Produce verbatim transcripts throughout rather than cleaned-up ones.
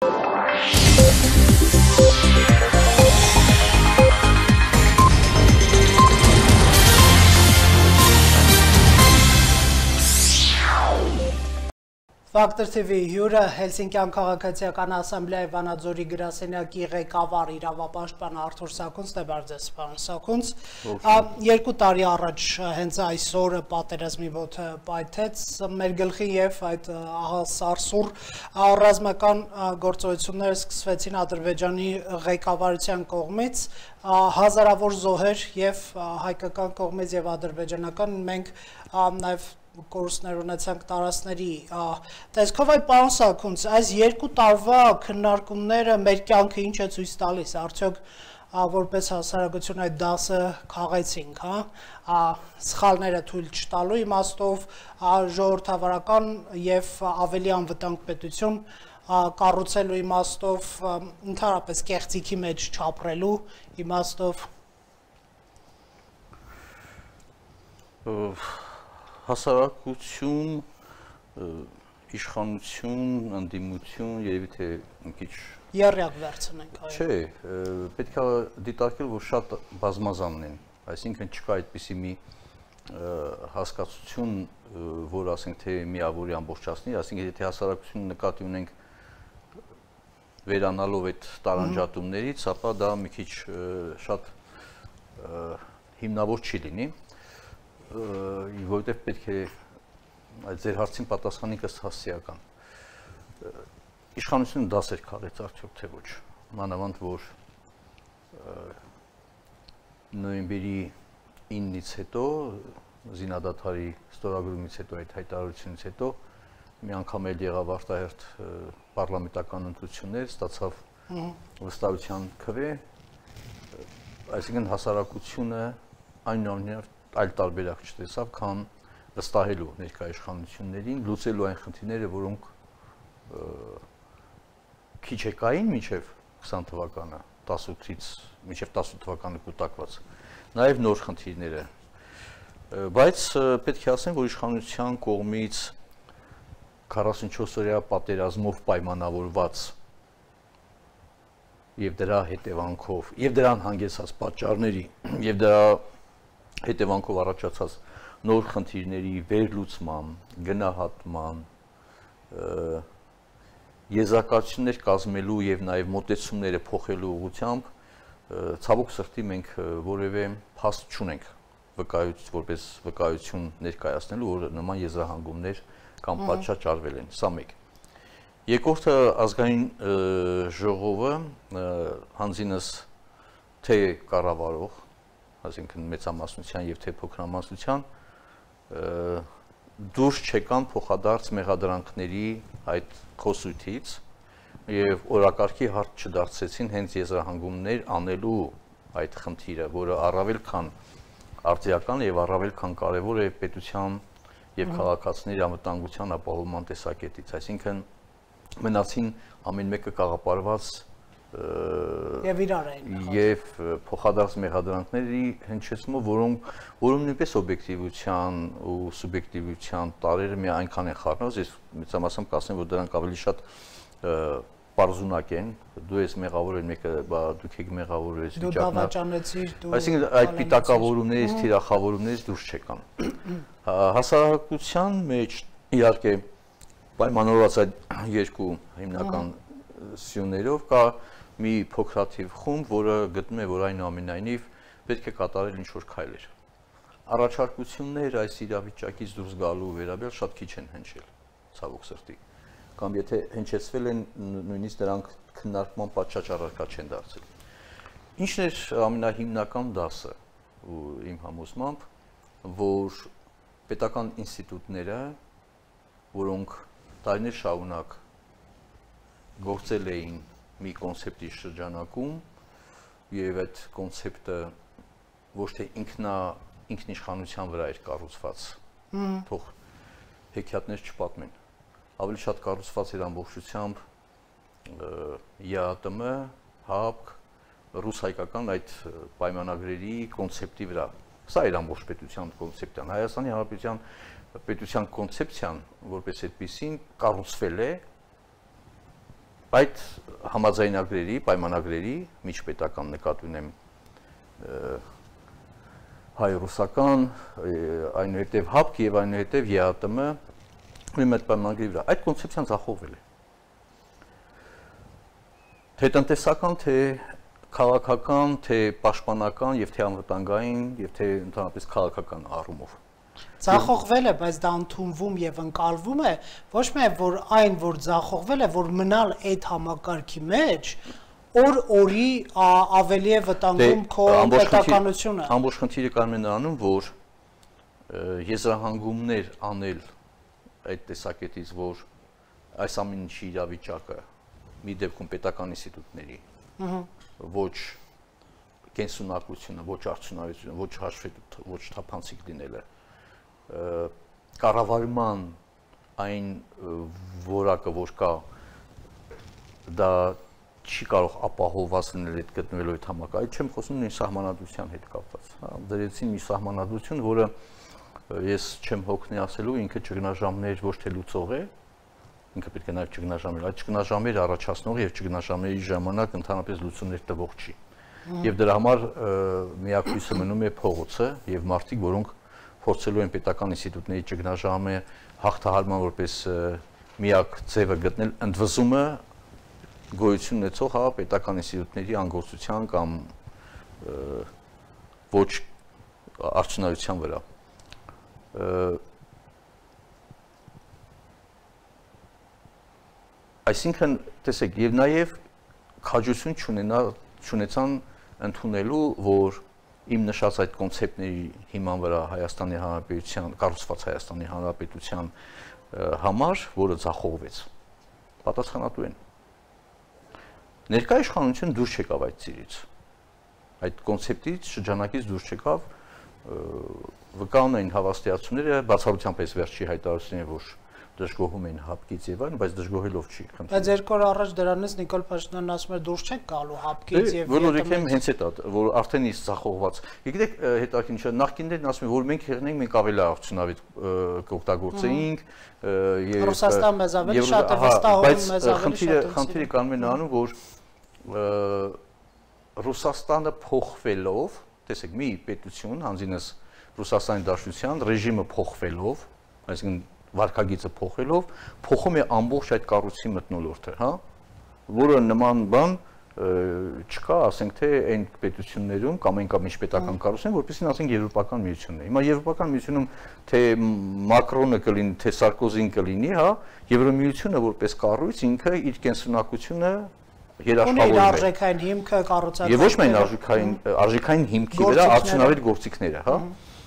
Ֆակտոր թի վի հյուրը Հելսինկյան քաղաքացիական ասամբլեայի Վանաձորի գրասենյակի ղեկավար իրավապաշտպան Արթուր Սաքունցն է, բարձր պարոն Սաքունց։ Երկու տարի առաջ հենց այս օրը պատերազմի ոտը պայթեց մեր գլխի եւ այդ ահա սարսուռ ռազմական գործողությունները սկսվեցին Ադրբեջանի ղեկավարության կողմից, հազարավոր զոհեր եւ հայկական կողմից եւ ադրբեջանական, մենք նաեւ կորուստներ ունեցանք տարածքների տեսքով, այդ պարոն Սաքունց, այս երկու տարվա քննարկումները մեր կյանքը ինչ է ցույց տալիս, արդյոք որպես հասարակություն այդ դասը քաղեցինք, հա, սխալները թույլ չտալու իմաստով, ժողովրդավարական եւ ավելի անվտանգ պետություն կառուցելու իմաստով, ընդհանրապես կեղծիքի մեջ չապրելու իմաստով։ Հասարակություն, իշխանություն, ընդդիմություն, երևի թե մի քիչ եռյակ վերցնենք, այո։ Չէ, պետք է դիտարկել, որ շատ բազմազանն են, այսինքն չկա այդպիսի մի հասկացություն, որ ասենք թե միավորի ամբողջացնի, այսինքն եթե հասարակություն նկատի ունենք վերանալով այդ տարանջատումներից, ապա դա մի քիչ շատ հիմնավոր չի լինի, որովհետև պետք է այդ ձեր հարցին պատասխանի ըստ հասցեական։ Իշխանությունը դասեր քաղեց արդյոք թե ոչ, մանավանդ որ նոյեմբերի իննից հետո, զինադադարի ստորագրումից հետո, այդ հայտարարությունից հետո մի անգամ էլ եղավ արտահերթ պարլամենտական ընտրություններ, ստացավ վստահության քվե, այսինքն հասարակությունը այնուամենայնիվ այլ տարբերակ չտեսավ, քան վստահելու ներկայ իշխանություններին, լուծելու այն խնդիրները, որոնք քիչ եկային մինչև քսան թվականը, տասնութից մինչև տասնութ թվականը կուտակված, նաև նոր խնդիրները, բայց պետք է ասեմ, որ իշխանության կողմից քառասունչորս օրյա պատերազմով պայմանավորված եւ դրա հետևանքով, եւ դրան հանգեցած պատճառների, եւ դրա հետևանքով առաջացած նոր խնդիրների վերլուծման, գնահատման, եզրակացություններ կազմելու եւ նաեւ մոտեցումները փոխելու ուղղությամբ ցավոք սրտի մենք որևէ փաստ չունենք վկայություն, որպես վկայություն ներկայացնելու, որ նման եզրահանգումներ կամ պատշաճ արվել են, սա մեկ։ Երկրորդը ազգային ժողովը հանձինս թե կառավարող, այսինքն մեծամասնության եւ թե փոքրամասնության դուրս չեկան փոխադարձ մեղադրանքների այդ խոսույթից եւ օրակարգի հարց չդարձեցին հենց եզրահանգումներ անելու այդ խնդիրը, որը առավել քան արտիական եւ առավել քան կարեւոր է պետության եւ քաղաքացիների անվտանգության ապահովման տեսակետից, այսինքն մնացին ամեն մեկը կաղապարված եւ իրար էին եւ փոխադարձ մեղադրանքների հնչեցումը, որոնք որոնք նույնպես օբյեկտիվության ու սուբյեկտիվության տարերը մի այնքան են խառնված, ես մեծամասամբ կասեմ, որ դրանք ավելի շատ պարզունակ են, դու ես մեղավոր են մեկը, դուք եք մեղավոր ես դու դավաճանեցիր, դու այսինքն այդ պիտակավորումներից, թիրախավորումներից դուրս չեկան։ Հասարակության մեջ իհարկե պայմանավորված այդ երկու հիմնական սյուներով կա մի փոքրաթիվ խումբ, որը գտնում է, որ այնուամենայնիվ պետք է կատարել ինչ-որ քայլեր։ Առաջարկություններ այս իրավիճակից դուրս գալու վերաբերյալ շատ քիչ են հնչել, ցավոք սրտի, կամ եթե հնչեցվել են, նույնիսկ դրանք քննարկման պատշաճ առարկա չեն դարձել։ Ինչն էր ամենահիմնական դասը ու իմ համոզմամբ, որ պետական ինստիտուտները, որոնք տարիներ շարունակ գործել էին մի կոնցեպտի շրջանակում եւ այդ կոնցեպտը ոչ թե ինքնա ինքնիշխանության վրա էր կառուցված, թող հեքիաթներ չպատմեն, ավելի շատ կառուցված էր ամբողջությամբ ԵԱՏՄ, ՀԱՊԿ, ռուս-հայկական այդ պայմանագրերի կոնցեպտի վրա։ Սա էր ամբողջ պետության կոնցեպցիան, Հայաստանի Հանրապետության պետության կոնցեպցիան, որպես այդպեսին կառուցվել է այդ համաձայնագրերի, պայմանագրերի միջպետական նկատի ունեմ հայ-ռուսական, այնուհետև ՀԱՊԿ եւ այնուհետև ԵԱՏՄ ունի այդ պայմանագրի վրա։ Այդ կոնցեպցիան ձախողվել է։ Թե տնտեսական, թե քաղաքական, թե պաշտպանական եւ թե անվտանգային եւ թե ընդհանրապես քաղաքական առումով։ Ձախողվել է, բայց դա ընդունվում եւ ընկալվում է, ոչ միայն որ այն, որ ձախողվել է, որ մնալ այդ համակարգի մեջ, օր օրի ավելի է վտանգում քո պետականությունը։ Ամբողջ խնդիրը կանում է նրանում, որ եզրահանգումներ անել այդ տեսակետից, որ այս ամեն ինչի իրավիճակը մի դեպքում պետական ինստիտուտների ոչ կենսունակությունը, ոչ արդյունավետությունը, ոչ հաշվետու, ոչ թափանցիկ լինելը կառավարման այն որակը, որ կա, դա չի կարող ապահովված լինել այդ գտնվելու այդ համակարգը։ Այդ չեմ խոսում նույն սահմանադրության հետ կապված։ Դրեցին մի սահմանադրություն, որը ես չեմ հոգնի ասելու, ինքը ճգնաժամներ ոչ թե լուծող է, ինքը պետք է նաև ճգնաժամեր, այդ ճգնաժամերը առաջացնող եւ ճգնաժամերի ժամանակ ընդհանրապես լուծումներ տվող չի։ Եվ դրա համար միակ հույսը մնում է փողոցը եւ մարդիկ, որոնք փորձելու են պետական ինստիտուտների ճգնաժամը հաղթահարման որպես միակ ձևը գտնել, ընդվզումը գոյություն ունեցող հա պետական ինստիտուտների անգործության կամ ոչ արդյունավետության վրա։ Այսինքն, տեսեք, եւ նաեւ քաջություն չունենա չունեցան ընդունելու, որ իմ նշած այդ կոնցեպտների հիման վրա Հայաստանի Հանրապետության, կառուցված Հայաստանի Հանրապետության համար, որը ձախողվեց, պատասխանատու են։ Ներկայ իշխանությունը դուրս չեկավ այդ ծիրից, այդ կոնցեպտից շրջանակից դուրս չեկավ, վկա ունեն հավաստիացումները, բացառությամբ այս վերջի հայտարարությունները, որ դժգոհում են ՀԱՊԿ-ից եւ այլն, բայց դժգոհելով չի խնդրում։ Բայց երկու օր առաջ դրանից Նիկոլ Փաշինյանն ասում էր դուրս չենք գալու ՀԱՊԿ-ից եւ ԵՏՄ-ից։ Հենց այդ է, որ արդեն իսկ ձախողված։ Գիտեք, հետաքրքիր չէ, նախկիններն ասում են, որ մենք եղնենք, մենք ավելի արդյունավետ կօգտագործեինք եւ Ռուսաստան մեզ ավելի շատ է վստահում, մեզ ավելի շատ է։ Խնդիրը կանում է նրանում, որ Ռուսաստանը փոխվելով, տեսեք, մի պետություն, հանձինս Ռուսաստանի Դաշնության ռեժիմը փոխվելով, այսինքն վարկագիծը փոխելով, փոխում է ամբողջ այդ կառույցի մթնոլորտը, հա, որը նման բան չկա, ասենք թե այն պետություններում կամ այն կամ միջպետական կառույցներում, որպեսզի ասենք Եվրոպական միությունն է։ Հիմա Եվրոպական միությունում թե Մակրոնը կլինի, թե Սարկոզին կլինի, հա, Եվրոմիությունը որպես կառույց ինքը իր կենսունակությունը երաշխավորում է։ Արժեքային հիմքը կառուցած։ Եվ ոչ միայն արժեքային, արժեքային հիմքի վրա արդյունավետ գործիքները, հա։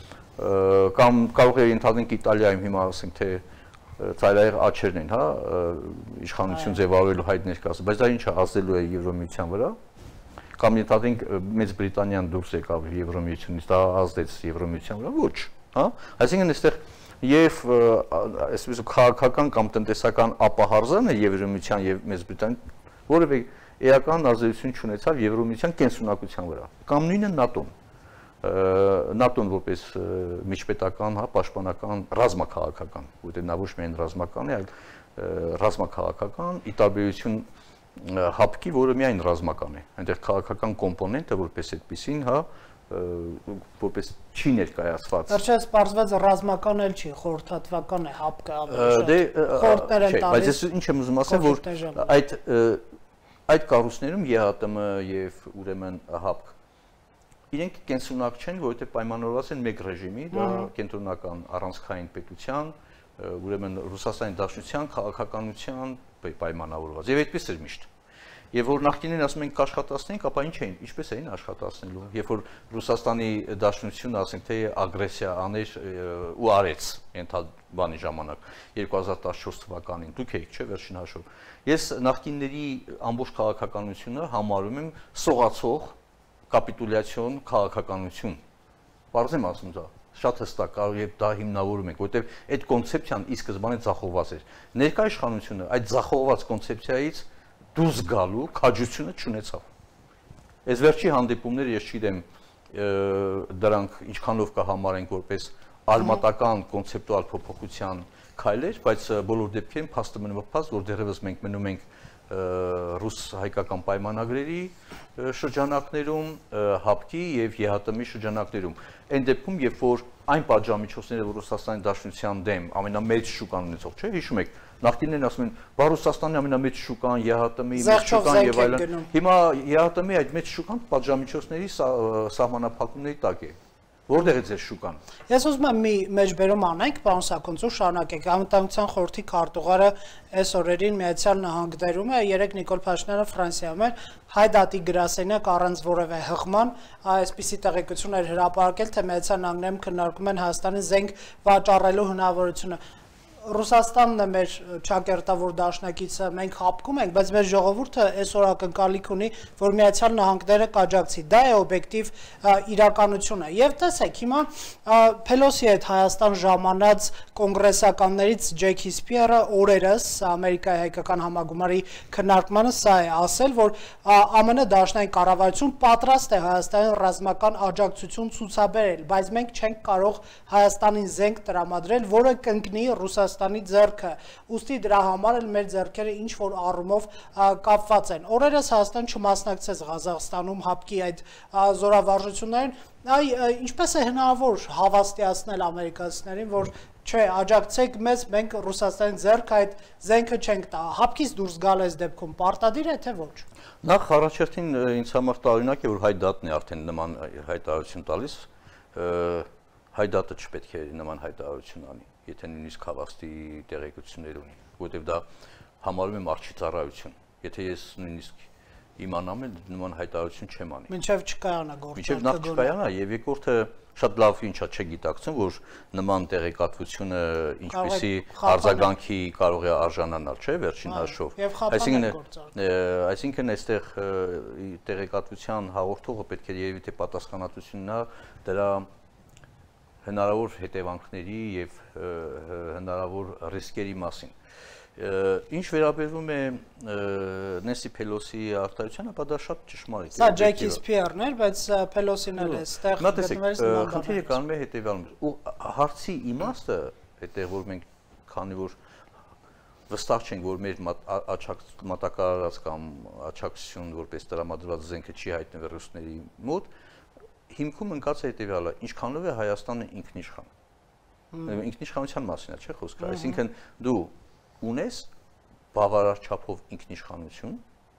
Կամ կարող է ընդհանրենք Իտալիայում հիմա ասենք թե ծայրահեղ աչերն են, հա, իշխանություն ձևավորելու հայտ ներկայացը, բայց դա ինչա ազդելու է Եվրոմիության վրա, կամ ընդհանրենք Մեծ Բրիտանիան դուրս եկավ Եվրոմիությունից, դա ազդեց Եվրոմիության վրա, ոչ, հա, այսինքն այստեղ եւ այսպես քաղաքական կամ տնտեսական ապահարզանը Եվրոմիության եւ Մեծ Բրիտանիան որևէ էական ազդեցություն չունեցավ Եվրոմիության կենսունակության վրա, կամ նույնը ՆԱՏՕ-ն ՆԱՏՕ-ն որպես միջպետական, հա, պաշտպանական, ռազմաքաղաքական, որտեղ նա ոչ միայն ռազմական է, այլ ռազմաքաղաքական, ի տարբերություն ՀԱՊԿ-ի, որը միայն ռազմական է, այնտեղ քաղաքական կոմպոնենտը որպես այդպեսին, հա, որպես չի ներկայացված։ Վերջերս պարզվեց ռազմական էլ չի, խորհրդատվական է ՀԱՊԿ-ը ավելի շատ։ Խորհուրդներ են տալիս։ Բայց ես ինչ եմ ուզում ասել, որ այդ այդ կառույցներում ԵԱՏՄ եւ ուրեմն ՀԱՊԿ իրենք կենսունակ չեն, որովհետև պայմանավորված են մեկ ռեժիմի, դա կենտրոնական առանցքային պետության, ուրեմն Ռուսաստանի Դաշնության քաղաքականության պայմանավորված։ Եվ այդպես էր միշտ։ Եվ որ նախկինին ասում են կաշխատացնենք, ապա ինչ էին, ինչպես էին աշխատացնելու։ Երբ որ Ռուսաստանի Դաշնությունը, ասենք թե ագրեսիա աներ ու արեց ենթաբանի ժամանակ երկու հազար տասնչորս թվականին, դուք եք, չէ, վերջին հաշվով։ Ես նախկինների ամբողջ քաղաքականությունը համարում եմ սողացող կապիտուլյացիոն քաղաքականություն։ Պարզ եմ ասում դա, շատ հստակ կարող եւ դա հիմնավորում ենք, որովհետեւ այդ կոնցեպցիան ի սկզբանե ձախողված էր։ Ներկայ իշխանությունը այդ ձախողված կոնցեպցիայից դուրս գալու քաջությունը չունեցավ։ Այս վերջի հանդիպումները ես չգիտեմ դրանք ինչքանով կհամարենք որպես արմատական կոնցեպտուալ փոփոխության քայլեր, բայց բոլոր դեպքերում փաստը մնում է փաստ, որ դեռևս մենք մնում ենք ռուս հայկական պայմանագրերի շրջանակներում, հապկի եւ ԵՀՏՄ-ի շրջանակներում։ Այն դեպքում, երբ որ այն պատժամիջոցները, որ Ռուսաստանի Դաշնության դեմ ամենամեծ շուկան ունեցող, չէ՞, հիշում եք, նախկիններն ասում են, բա Ռուսաստանի ամենամեծ շուկան ԵՀՏՄ-ի մեծ շուկան եւ այլն։ Հիմա ԵՀՏՄ-ի այդ մեծ շուկան պատժամիջոցների սահմանափակումների տակ է։ Որտեղից է շուկան։ Ես ուզում եմ մի մեջբերում անենք, պարոն Սաքունցու, շարունակենք։ Անվտանգության խորհրդի քարտուղարը այս օրերին Միացյալ Նահանգներում է, երեք Նիկոլ Փաշինյանը Ֆրանսիայում էր, հայ դատի գրասենյակ առանց որևէ հղման, այսպիսի տեղեկություն էր հրապարակել, թե Միացյալ Նահանգներում քննարկում են Հայաստանի զենք վաճառելու հնարավորությունը։ Ռուսաստանն է մեր ճակերտավոր դաշնակիցը, մենք հապկում ենք, բայց մեր ժողովուրդը այսօր ակնկալիք ունի, որ Միացյալ Նահանգները կաջակցի։ Դա է օբյեկտիվ իրականությունը։ Եվ տեսեք, հիմա Փելոսի հետ Հայաստան ժամանած կոնգրեսականներից Ջեքի Սփիերը օրերս Ամերիկայի հայկական համագումարի քննարկմանը սա է ասել, որ ԱՄՆ դաշնային կառավարություն պատրաստ է Հայաստանին ռազմական աջակցություն ցուցաբերել, բայց մենք չենք կարող Հայաստանին զենք տրամադրել, որը կընկնի Ռուսաստանի ձեռքը, ուստի դրա համար էլ մեր ձեռքերը ինչ որ առումով կապված են։ Օրերս Հայաստան չմասնակցեց Ղազախստանում հապկի այդ զորավարժություններին, այ ինչպես է հնարավոր հավաստիացնել ամերիկացիներին, որ չէ, աջակցեք մեզ, մենք Ռուսաստանի ձեռք այդ զենքը չենք տա։ Հապկից դուրս գալ այս դեպքում պարտադիր է թե ոչ։ Նախ առաջերտին ինձ համար տարօրինակ է, որ հայ դատն է արդեն նման հայտարարություն տալիս, հայ դատը չպետք է նման հայտարարություն անի, եթե նույնիսկ հավաստի տեղեկություններ ունի, որովհետև դա համարում եմ արջի ծառայություն։ Եթե ես նույնիսկ իմանամ էլ նման հայտարարություն չեմ անի։ Մինչև չկայանա գործը։ Մինչև նախ չկայանա, եւ երկրորդը շատ լավ ինչա չգիտակցում, որ նման տեղեկատվությունը ինչպիսի արձագանքի կարող է արժանանալ, չէ՞, վերջին հաշվով։ Այսինքն, այսինքն այստեղ տեղեկատվության հաղորդողը պետք է երևի թե պատասխանատվությունն դրա հնարավոր հետևանքների եւ հնարավոր ռիսկերի մասին։ Ինչ վերաբերում է Նենսի Փելոսի արտահայտությանը, ապա դա շատ ճշմարիտ է։ Սա Ջեքի Սփիերն էր, բայց Փելոսին էլ է այստեղ գտնվեց նման։ Խնդիրը կանում է հետևյալն ու հարցի իմաստը այդտեղ որ մենք քանի որ վստահ չենք որ մեր մատակարարած կամ աչակցություն որպես տրամադրված զենքը չի հայտնվել ռուսների մոտ, հիմքում ընկած է հետևյալը, ինչքանով է Հայաստանը ինքնիշխան։ Ինքնիշխանության մասին է, չէ՞ խոսքը, այսինքն դու ունես բավարար չափով ինքնիշխանություն,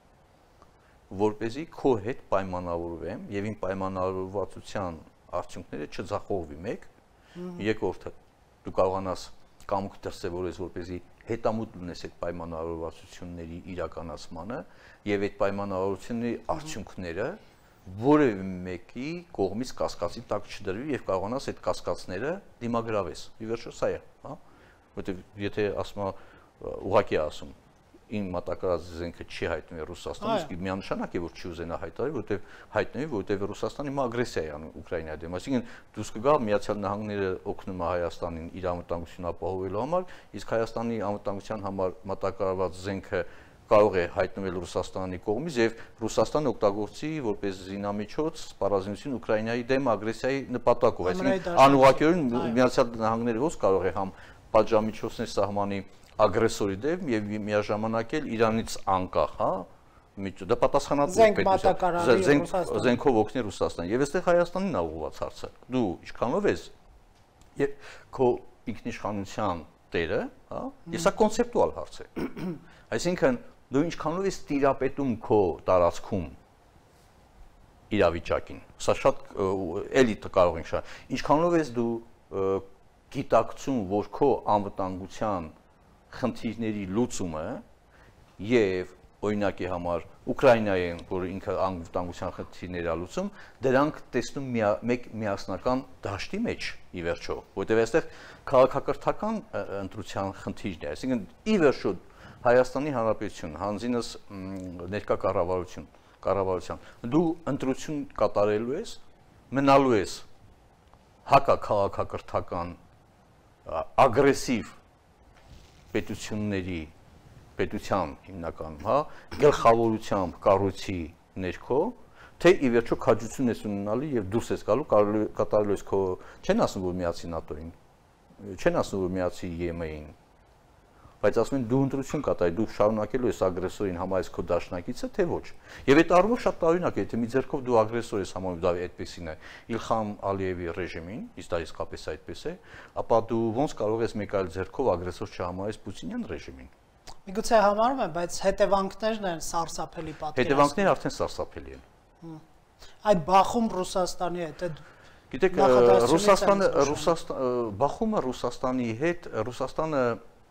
որպեսզի քո հետ պայմանավորվեմ եւ իմ պայմանավորվածության արդյունքները չձախողվի մեկ, երկրորդը դու կարողանաս կամուկ դրսևորես, որպեսզի հետամուտ ունես այդ պայմանավորվածությունների իրականացմանը եւ այդ պայմանավորությունների արդյունքները որևէ մեկի կողմից կասկածի տակ չդրվի եւ կարողանաս այդ կասկածները դիմագրավես։ Ի վերջո սա է, հա, որտեղ եթե ասում ուղղակի ասում իմ մատակարարած զենքը չի հայտնվել Ռուսաստանում, իսկ միանշանակ է որ չի ուզենա հայտարարել, որտեղ հայտնվի, որտեղ Ռուսաստանը հիմա ագրեսիա է անում Ուկրաինայի դեմ, այսինքն դուրս կգա Միացյալ Նահանգները օգնում է Հայաստանին իր անվտանգությունը ապահովելու համար, իսկ Հայաստանի անվտանգության համար մատակարարված զենքը կարող է հայտնվել Ռուսաստանի կողմից եւ Ռուսաստանը օգտագործի որպես զինամիջոց սպառազինություն Ուկրաինայի դեմ ագրեսիայի նպատակով, այսինքն անուղղակիորեն Միացյալ Նահանգները ոնց կարող է համ պատժամիջոցներ սահմանի ագրեսորի դեմ եւ միաժամանակ էլ Իրանից անկախ, հա, դա պատասխանատու պետություն, զենքով օգնի Ռուսաստան։ Եվ այստեղ Հայաստանին է ուղղված հարցը։ Դու ինչքանով ես քո ինքնիշխանության տերը, հա, եւ սա կոնցեպտուալ հարց է։ Այսինքն դու ինչքանով ես տիրապետում քո տարածքում իրավիճակին։ Սա շատ էլի կարող ենք շա։ Ինչքանով ես դու գիտակցում, որ քո անվտանգության խնդիրների լուծումը եւ օրինակի համար Ուկրաինայեն, որ ինքը անվտանգության խնդիրներ է լուծում, դրանք տեսնում մեկ միասնական դաշտի մեջ ի վերջո, որտեղ այստեղ քաղաքակրթական ընտրության խնդիրն է, այսինքն ի վերջո Հայաստանի Հանրապետություն, հանձինս ներկա կառավարություն, կառավարության, դու ընտրություն կատարելու ես, մնալու ես հակաքաղաքակրթական ագրեսիվ պետությունների պետության հիմնական, հա, գլխավորությամբ կառույցի ներքո, թե ի վերջո քաջություն ես ունենալու եւ դուրս ես գալու կատարելու ես քո, չեն ասում որ միացի ՆԱՏՕ-ին, չեն ասում որ միացի ԵՄ-ին, բայց ասում են դու ընտրություն կատարի, դու շարունակելու ես ագրեսորին համարես քո դաշնակիցը, թե ոչ։ Եվ այդ առումով շատ տարօրինակ է, եթե մի ձեռքով դու ագրեսոր ես համարում, դա այդպեսին է Իլխամ Ալիևի ռեժիմին, իսկ դա իսկապես այդպես է, ապա դու ոնց կարող ես մեկ այլ ձեռքով ագրեսոր չհամարես Պուտինյան ռեժիմին։ Միգուցե համարում են, բայց հետևանքներն են սարսափելի պատկերացնում։ Հետևանքները արդեն սարսափելի են։ Այդ Բախում Ռուսաստանի հետ այդ Գիտեք, Ռուսաստանը, Ռուսաստան, Բախումը Ռուսաստանի հետ, Ռուսաստանը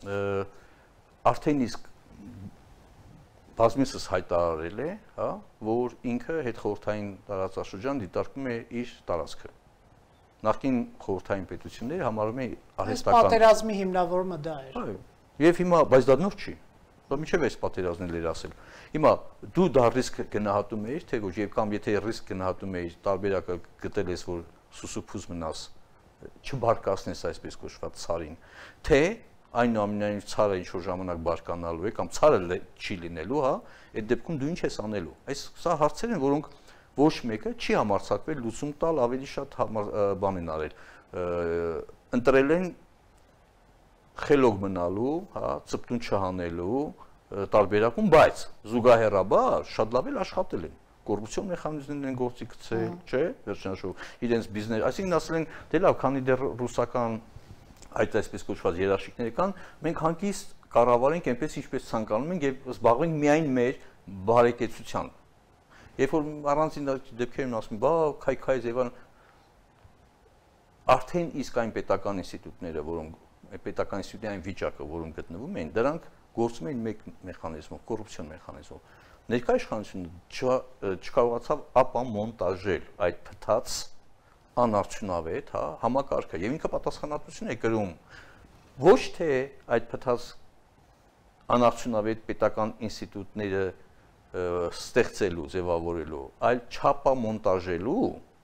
արդեն իսկ բազմիցս հայտարարել է, հա, որ ինքը հետխորհրդային տարածաշրջան դիտարկում է իր տարածքը։ Նախկին խորհրդային պետությունները համարում են արհեստական։ Պատերազմի հիմնավորումը դա էր։ Այո։ Եվ հիմա, բայց դա նոր չի։ Դա միջև էս պատերազմներ էր ասել։ Հիմա դու դա ռիսկ գնահատում ես, թե ոչ, եւ կամ եթե ռիսկ գնահատում ես, տարբերակը գտել ես, որ սուսուփուզ մնաս, չբարկացնես այսպես կոչված ցարին, թե այնուամենայնիվ ցարը ինչ որ ժամանակ բարկանալու է կամ ցարը չի լինելու, հա, այդ դեպքում դու ինչ ես անելու։ Այս սա հարցեր են, որոնք ոչ մեկը չի համարձակվել լուծում տալ, ավելի շատ բան են արել։ Ընտրել են խելոք մնալու, հա, ծպտուն չհանելու տարբերակում, բայց զուգահեռաբար շատ լավ էլ աշխատել են։ Կոռուպցիոն մեխանիզմներն են գործի գցել, չէ՞, վերջնաշուտ իրենց բիզնես, այսինքն ասել են, դե լավ, քանի դեռ ռուսական այդ այսպես կոչված երաշխիքներ կան, մենք հանկիստ կառավարենք այնպես ինչպես ցանկանում ենք եւ զբաղվենք միայն մեր բարեկեցությամբ։ Երբ որ առանցին դեպքերն ասում են, բա քայքայ Եվան արդեն իսկ այն պետական ինստիտուտները, որոնք պետական ինստիտուտի այն վիճակը, որում գտնվում են, դրանք գործում են մեկ մեխանիզմով, կոռուպցիոն մեխանիզմով։ Ներկայ իշխանությունը չկարողացավ ապամոնտաժել այդ փտած անարդյունավետ, հա, համակարգը եւ ինքը պատասխանատվություն է կրում ոչ թե այդ փտած անարդյունավետ պետական ինստիտուտները ստեղծելու, ձևավորելու, այլ չապամոնտաժելու,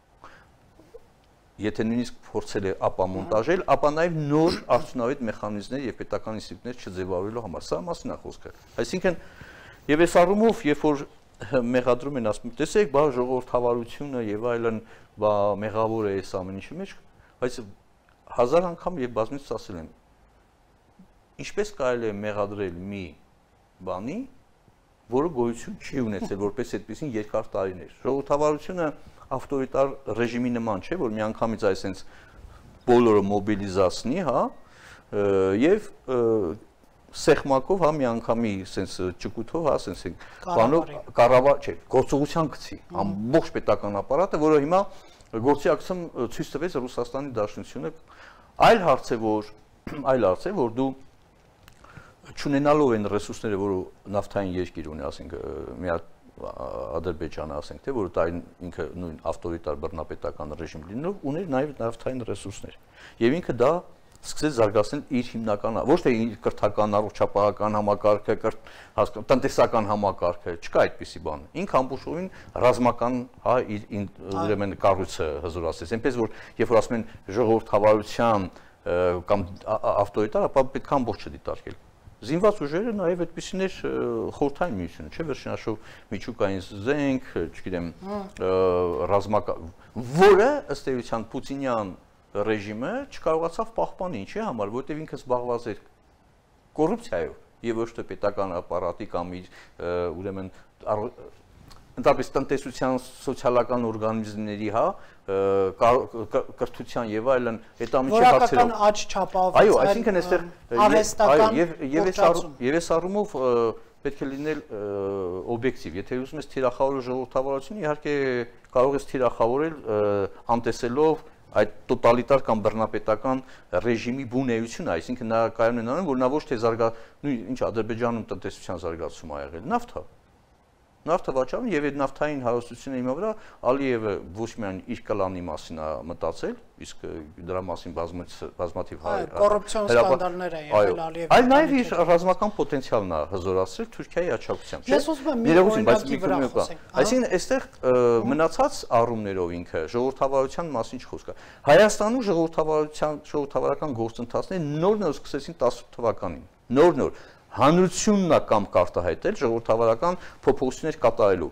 եթե նույնիսկ փորձել է ապամոնտաժել, ապա նաև նոր արդյունավետ մեխանիզմներ եւ պետական ինստիտուտներ չձևավորելու համար։ Սա մասին է խոսքը։ Այսինքն եւ այս առումով, երբ որ մեղադրում են ասում, տեսեք, բա ժողովրդավարությունը եւ այլն, բա մեղավոր է այս ամեն ինչի մեջ, բայց հազար անգամ եւ բազմիցս ասել եմ, ինչպես կարելի է մեղադրել մի բանի, որը գոյություն չի ունեցել որպես այդպեսին երկար տարիներ։ Ժողովրդավարությունը ավտորիտար ռեժիմի նման չէ, որ միանգամից այսպես բոլորը մոբիլիզացնի, հա, եւ սեղմակով, հա, միանգամի sense ճկուտով, հա, sense բանով կառավար, չէ, գործողության գցի ամբողջ պետական ապարատը, որը հիմա գործիակցում ցույց տվեց Ռուսաստանի Դաշնությունը։ Այլ հարց է, որ այլ հարց է, որ դու չունենալով են ռեսուրսները, որը նավթային երկիր ունի, ասենք մի հատ Ադրբեջանը, ասենք, թե որ դա ինքը նույն ավտորիտար բռնապետական ռեժիմ լինելով ուներ նաև նավթային ռեսուրսներ։ Եվ ինքը դա սկսեց զարգացնել իր հիմնական, ոչ թե իր կրթական, առողջապահական համակարգը, տնտեսական համակարգը, չկա այդպիսի բան։ Ինքը ամբողջովին ռազմական, հա, իր ուրեմն կառույցը հզորացրեց։ Այնպես որ երբ որ ասում են ժողովրդավարության կամ ավտորիտար, ապա պետք է ամբողջը դիտարկել։ Զինված ուժերը նաև այդպիսիներ խորհրդային միություն, չէ, վերջնաշով միջուկային զենք, չգիտեմ, ռազմական, որը ըստ էության Պուտինյան ռեժիմը չկարողացավ պահպանել, ինչի համար, որտեղ ինքը զբաղված էր կոռուպցիայով եւ ոչ թե պետական ապարատի կամ իր ուրեմն ընդհանրապես տնտեսության սոցիալական օրգանիզմների, հա, կրթության եւ այլն այդ ամիջի հարցերով որակական աճ չափով, այո, այսինքն այստեղ արհեստական եւ եւ այս առումով պետք է լինել օբյեկտիվ։ Եթե ուզում ես թիրախավորել ժողովրդավարությունը, իհարկե կարող ես թիրախավորել անտեսելով այդ տոտալիտար կամ բռնապետական ռեժիմի բունեությունը, այսինքն նա կայուն են անում, որ նա ոչ թե զարգա, նույն ինչ Ադրբեջանում տնտեսության զարգացում ա եղել, նավթը Նավթը վաճառում եւ այդ նավթային հարստությունը հիմա վրա Ալիևը ոչ միայն իր կլանի մասին է մտածել, իսկ դրա մասին բազմաթիվ կոռուպցիոն սկանդալներ են եղել Ալիևի։ Այլ նաեւ իր ռազմական պոտենցիալն է հզորացրել Թուրքիայի աջակցությամբ։ Ես ուզում եմ մի օրինակի վրա խոսենք։ Այսինքն այստեղ մնացած առումներով ինքը ժողովրդավարության մասին չխոսք է։ Հայաստանում ժողովրդավարության ժողովրդավարական գործընթացները նոր-նոր սկսեցին տասը թվականին։ Նոր-նոր հանրությունն է կամ կարտահայտել ժողովրդավարական փոփոխություններ կատարելու։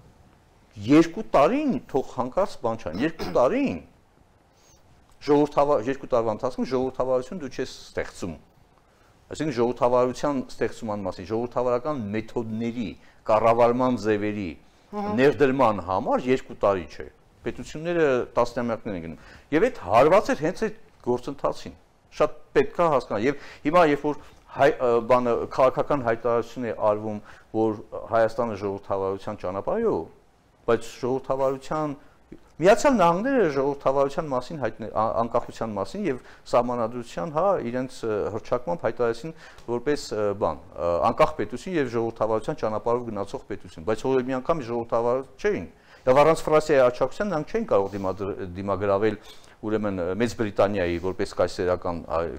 Երկու տարին թող հանկարծ բան չան, երկու տարին ժողովրդավար երկու տարվա ընթացքում ժողովրդավարություն դու չես ստեղծում։ Այսինքն ժողովրդավարության ստեղծման մասին, ժողովրդավարական մեթոդների, կառավարման ձևերի ներդրման համար երկու տարի չէ։ Պետությունները տասնամյակներ են գնում։ Եվ այդ հարվածը հենց այդ գործընթացին շատ պետք է հասկանալ։ Եվ հիմա երբ որ բանը քաղաքական հայտարարություն է արվում, որ Հայաստանը ժողովրդավարության ճանապարհի է, բայց ժողովրդավարության Միացյալ Նահանգները ժողովրդավարության մասին անկախության մասին եւ սահմանադրության, հա, իրենց հռչակմամբ հայտարարեցին որպես բան, անկախ պետություն եւ ժողովրդավարության ճանապարհով գնացող պետություն, բայց որ մի անգամ ժողովրդավար չէին։ Եվ առանց Ֆրանսիայի աջակցության նրանք չէին կարող դիմագրավել ուրեմն Մեծ Բրիտանիայի որպես կայսերական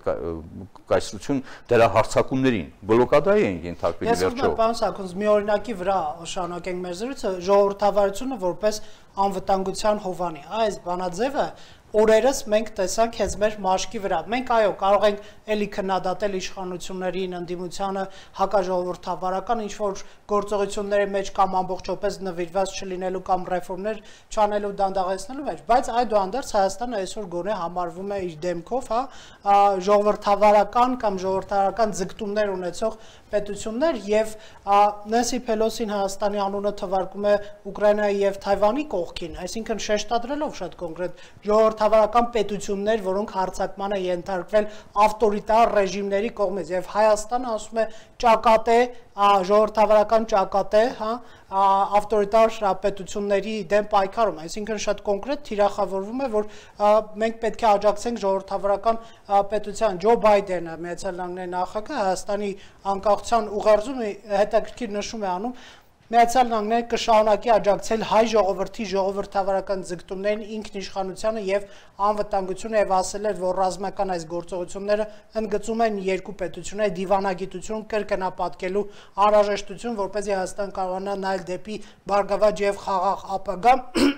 կայսրություն դրա հարձակումներին բլոկադայի են ենթարկվել վերջո։ Ես ուզում եմ պարոն Սարգսյան մի օրինակի վրա շարունակենք մեր զրույցը, ժողովրդավարությունը որպես անվտանգության հովանի, այս բանաձևը օրերս մենք տեսանք հենց մեր մաշկի վրա։ Մենք այո կարող ենք էլի քննադատել իշխանություններին, ընդդիմությանը, հակաժողովրդավարական ինչ-որ գործողությունների մեջ կամ ամբողջապես նվիրված չլինելու կամ ռեֆորմներ չանելու դանդաղեցնելու մեջ, բայց այդուհանդերձ Հայաստանը այսօր գոնե համարվում է իր դեմքով, հա, ժողովրդավարական կամ ժողովրդավարական ձգտումներ ունեցող պետություններ եւ Նենսի Փելոսին Հայաստանի անունը թվարկում է Ուկրաինայի եւ Թայվանի կողքին, այսինքն շեշտադրելով շատ կոնկրետ ժողովրդավարական պետություններ, որոնք հարձակման է ենթարկվել ավտորիտար ռեժիմների կողմից եւ Հայաստանը ասում է ճակատե, ժողովրդավարական ճակատե, հա, ավտորիտար պետությունների դեմ պայքարում, այսինքն շատ կոնկրետ թիրախավորվում է, որ մենք պետք է աջակցենք ժողովրդավարական պետության։ Ջո Բայդենը, Միացյալ Նահանգների նախագահը, Հայաստանի անկախության ուղերձում հետաքրքիր նշում է անում, Միացյալ Նահանգները կշարունակի աջակցել հայ ժողովրդի ժողովրդավարական ձգտումներին, ինքնիշխանությանը եւ անվտանգությունը եւ ասել էր, որ ռազմական այս գործողությունները ընդգծում են երկու պետությունների դիվանագիտություն կրկնապատկելու անհրաժեշտություն, որպեսզի Հայաստան կարողանա նայել դեպի բարգավաճ եւ խաղաղ ապագա։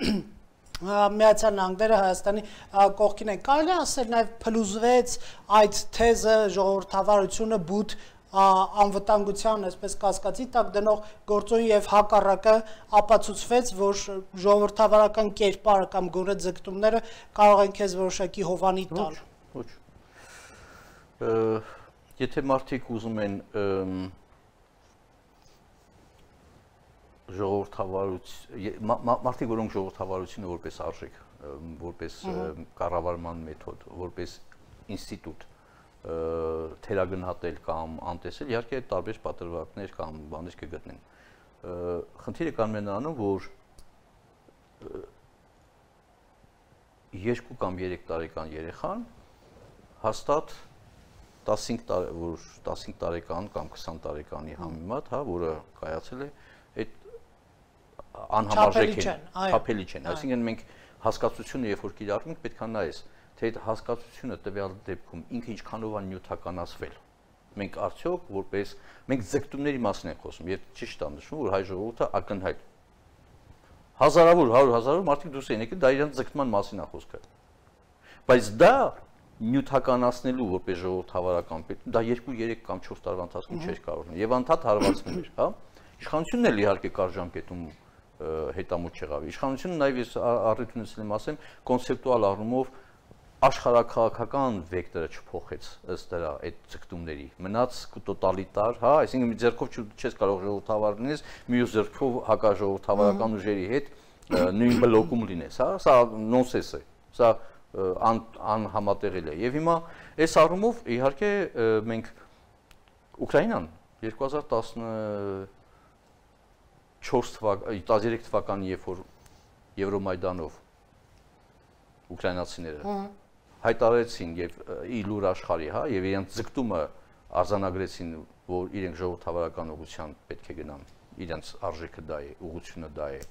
Միացյալ Նահանգները Հայաստանի կողքին են։ Կարելի է ասել նաեւ փլուզվեց այդ թեզը ժողովրդավարությունը բութ անվտանգության, այսպես կասկածի տակ դնող գործոն եւ հակառակը ապացուցվեց, որ ժողովրդավարական կերպարը կամ գոնե ձգտումները կարող են քեզ որոշակի հովանի տալ։ Ոչ։ Եթե մարդիկ ուզում են ժողովրդավարություն, մարդիկ որոնք ժողովրդավարությունը որպես արժեք, որպես կառավարման մեթոդ, որպես ինստիտուտ թերագնահատել կամ անտեսել, իհարկե տարբեր պատրվակներ կամ բաներ կգտնեն։ Խնդիրը կանում է նրանում, որ երկու կամ երեք տարեկան երեխան հաստատ տասնհինգ տարեկան կամ քսան տարեկանի համեմատ, հա, որը կայացել է, այդ անհամարժեք են, չափելի չեն։ Այսինքն մենք հասկացությունը երբ որ կիրառում ենք, պետք է նայես թե այդ հասկացությունը տվյալ դեպքում ինքը ինչքանով է նյութականացվել։ Մենք արդյոք որպես մենք ձգտումների մասին ենք խոսում, եւ ճիշտ է նշվում, որ հայ ժողովուրդը ակնհայտ հազարավոր, հարյուր հազարավոր մարդիկ դուրս են եկել, դա իրենց ձգտման մասին է խոսքը։ Բայց դա նյութականացնելու որպես ժողովրդավարական պետություն, դա երկու, երեք կամ չորս տարվա ընթացքում չէր կարող լինել եւ անդադ հարվածվում էր, հա։ Իշխանությունն էլ իհարկե կար ժամկետում հետամուտ չեղավ։ Իշխանությունը նաեւ ես առիթունից եմ ասեմ, կոնցեպտուալ առումով աշխարհակաղակական վեկտորը չփոխեց ըստ դրա այդ ձգտումների մնաց տոտալիտար, հա, այսինքն մի ձեռքով չես կարող ժողովրդավար լինես, մյուս ձեռքով հակաժողովրդավարական ուժերի հետ նույն բլոկում լինես, հա, սա նոնսենս է, սա անհամատեղել է։ Եվ հիմա այս առումով իհարկե մենք Ուկրաինան երկու հազար տասնչորս թվականին, երբ որ Եվրոմայդանով ուկրաինացիները հայտարարեցին եւ իլուր աշխարհի, հա, եւ իրենց ձգտումը արձանագրեցին, որ իրենք ժողովրդավարական ուղղության պետք է գնան, իրենց արժեքը դա է, ուղղությունը դա է,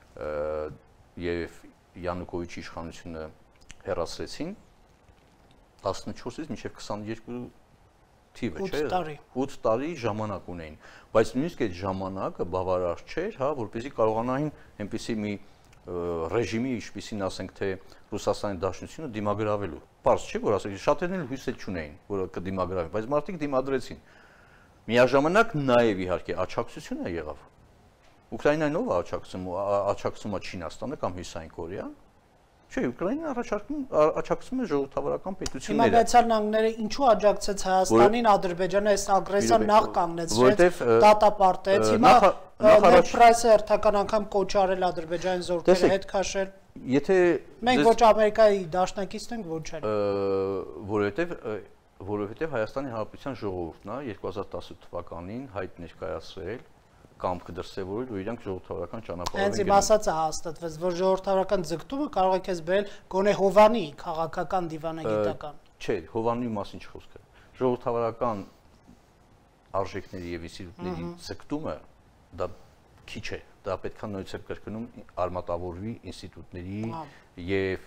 եւ Յանուկովիչի իշխանությունը հեռացրեցին տասնչորսից մինչև քսաներկու թիվը, չէ՞, ութ տարի ժամանակ ունեին, բայց նույնիսկ այդ ժամանակը բավարար չէր, հա, որպեսզի կարողանային այնպիսի մի ռեժիմի, ինչպիսին ասենք թե Ռուսաստանի Դաշնությունը դիմագրավելու։ Պարզ չէ, որ ասենք շատերն էլ հույս չունեին, որ կդիմագրավեն, բայց մարդիկ դիմադրեցին։ Միաժամանակ նաև իհարկե աջակցությունը եղավ։ Ուկրաինային ով է աջակցում, աջակցում է Չինաստանը կամ Հյուսիսային Կորեան։ Չէ, Ուկրաինան առաջարկում աջակցում է ժողովրդավարական պետությունները։ Միացյալ Նահանգները ինչու աջակցեց Հայաստանին, Ադրբեջանը այս ագրեսիան նախ կանգնեցրեց, դատապարտեց, հիմա Նետ Պրայսը հերթական անգամ կոչ արել Ադրբեջանի զորքերը հետ քաշել։ Եթե մենք ոչ Ամերիկայի դաշնակիցն ենք, ոչ էլ։ Որովհետև որովհետև Հայաստանի Հանրապետության ժողովուրդն է երկու հազար տասութ թվականին հայտ ներկայացրել կամք դրսևորել, որ իրանք ժողովրդավարական ճանապարհով են գնում։ Հենց իմ ասածը հաստատվեց, որ ժողովրդավարական ձգտումը կարող է քեզ բերել գոնե Հովանի քաղաքական դիվանագիտական։ Չէ, Հովանի մասին չխոսքը։ Ժողովրդավարական արժեքների եւ ինստիտուտների ձգտումը դա քիչ է, դա պետք է նույնիսկ կրկնում արմատավորվի ինստիտուտների եւ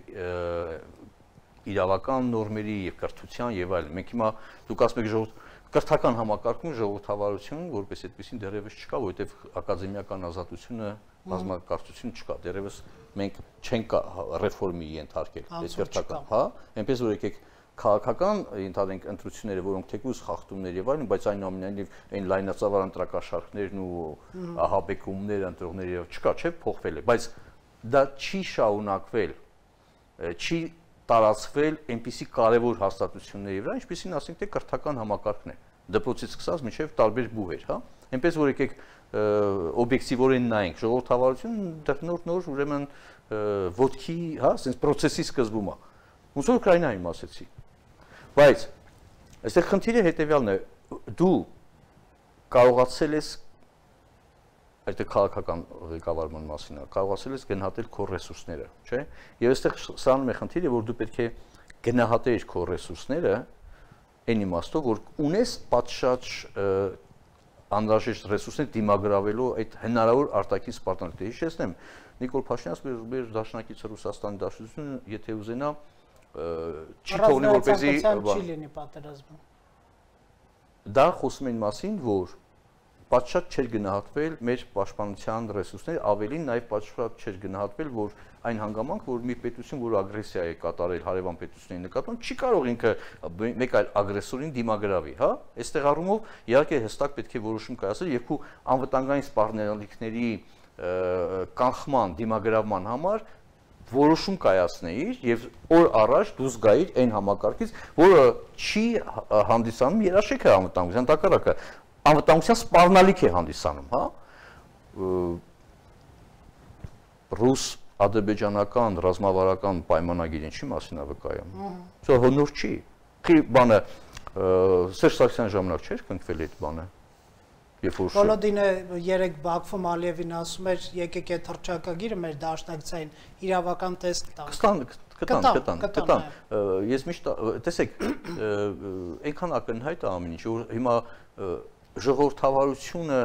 իրավական նորմերի եւ կրթության եւ այլն։ Մենք հիմա դուք ասում եք ժողովուրդ կրթական համակարգում ժողովրդավարություն որպես այդպեսին դեռևս չկա, որովհետև ակադեմիական ազատությունը, բազմակարծությունը չկա, դեռևս մենք չենք ռեֆորմի ենթարկել, այս կրթական, հա, այնպես որ եկեք քաղաքական ընդհանրենք ընտրությունները, որոնք թեկուզ խախտումներ եւ այլն, բայց այնուամենայնիվ այն լայնածավալ ընտրակաշարքներն ու ահաբեկումները, ընտրողները եւ չկա, չէ, փոխվել է, բայց դա չի շարունակվել, չի տարածվել այնպիսի կարևոր հաստատությունների վրա, ինչպեսին ասենք թե կրթական համակարգն է, դպրոցից սկսած մինչև տարբեր բուհեր, հա, այնպես որ եկեք օբյեկտիվորեն նայենք, ժողովրդավարությունը դեռ նոր-նոր ուրեմն ոտքի, հա, ասենց process-ի սկզբում է։ Ոնց որ Ուկրաինայում ասեցի։ Բայց այստեղ խնդիրը հետեւյալն է, դու կարողացել ես այդ քաղաքական ղեկավարման մասին է, կարողացել ես գնահատել քո ռեսուրսները, չէ՞։ Եվ այստեղ սրանում է խնդիրը, որ դու պետք է գնահատեիր քո ռեսուրսները այն իմաստով, որ ունես պատշաճ անհրաժեշտ ռեսուրսներ դիմագրավելու այդ հնարավոր արտաքին սպառնալիքները։ Հիշեցնեմ, Նիկոլ Փաշինյանը մեր դաշնակիցը Ռուսաստանի Դաշնությունը, եթե ուզենա, չի թողնի որպեսզի չի լինի պատերազմը։ Դա խոսում են մասին, որ պատշաճ չէր գնահատվել մեր պաշտպանության ռեսուրսները, ավելին նաև պատշաճ չէր գնահատվել, որ այն հանգամանք, որ մի պետություն, որ ագրեսիա է կատարել հարևան պետությունների նկատմամբ, չի կարող ինքը մեկ այլ ագրեսորին դիմագրավի, հա։ Այստեղ առումով իհարկե հստակ պետք է որոշում կայացնել, երկու անվտանգային սպառնալիքների կանխման, դիմագրավման համար որոշում կայացնեիր եւ օր առաջ դուրս գայիր այն համակարգից, որը չի հանդիսանում երաշխիք է անվտանգության տակառակը, անվտանգության սպառնալիք է հանդիսանում, հա։ Ռուս ադրբեջանական ռազմավարական պայմանագիրն չի մասին է վկայում։ Սա հնուր չի։ Խի բանը Սերժ Սարգսյանի ժամանակ չէր կնքվել այդ բանը։ Վոլոդինը երեք Բաքվում Ալիևին ասում էր, եկեք այդ հռչակագիրը մեր դաշնակցային իրավական տեսք տանք։ Կտան, կտան, կտան։ Ես միշտ տեսեք, այնքան ակնհայտ է ամեն ինչ, որ հիմա ժողովրդավարությունը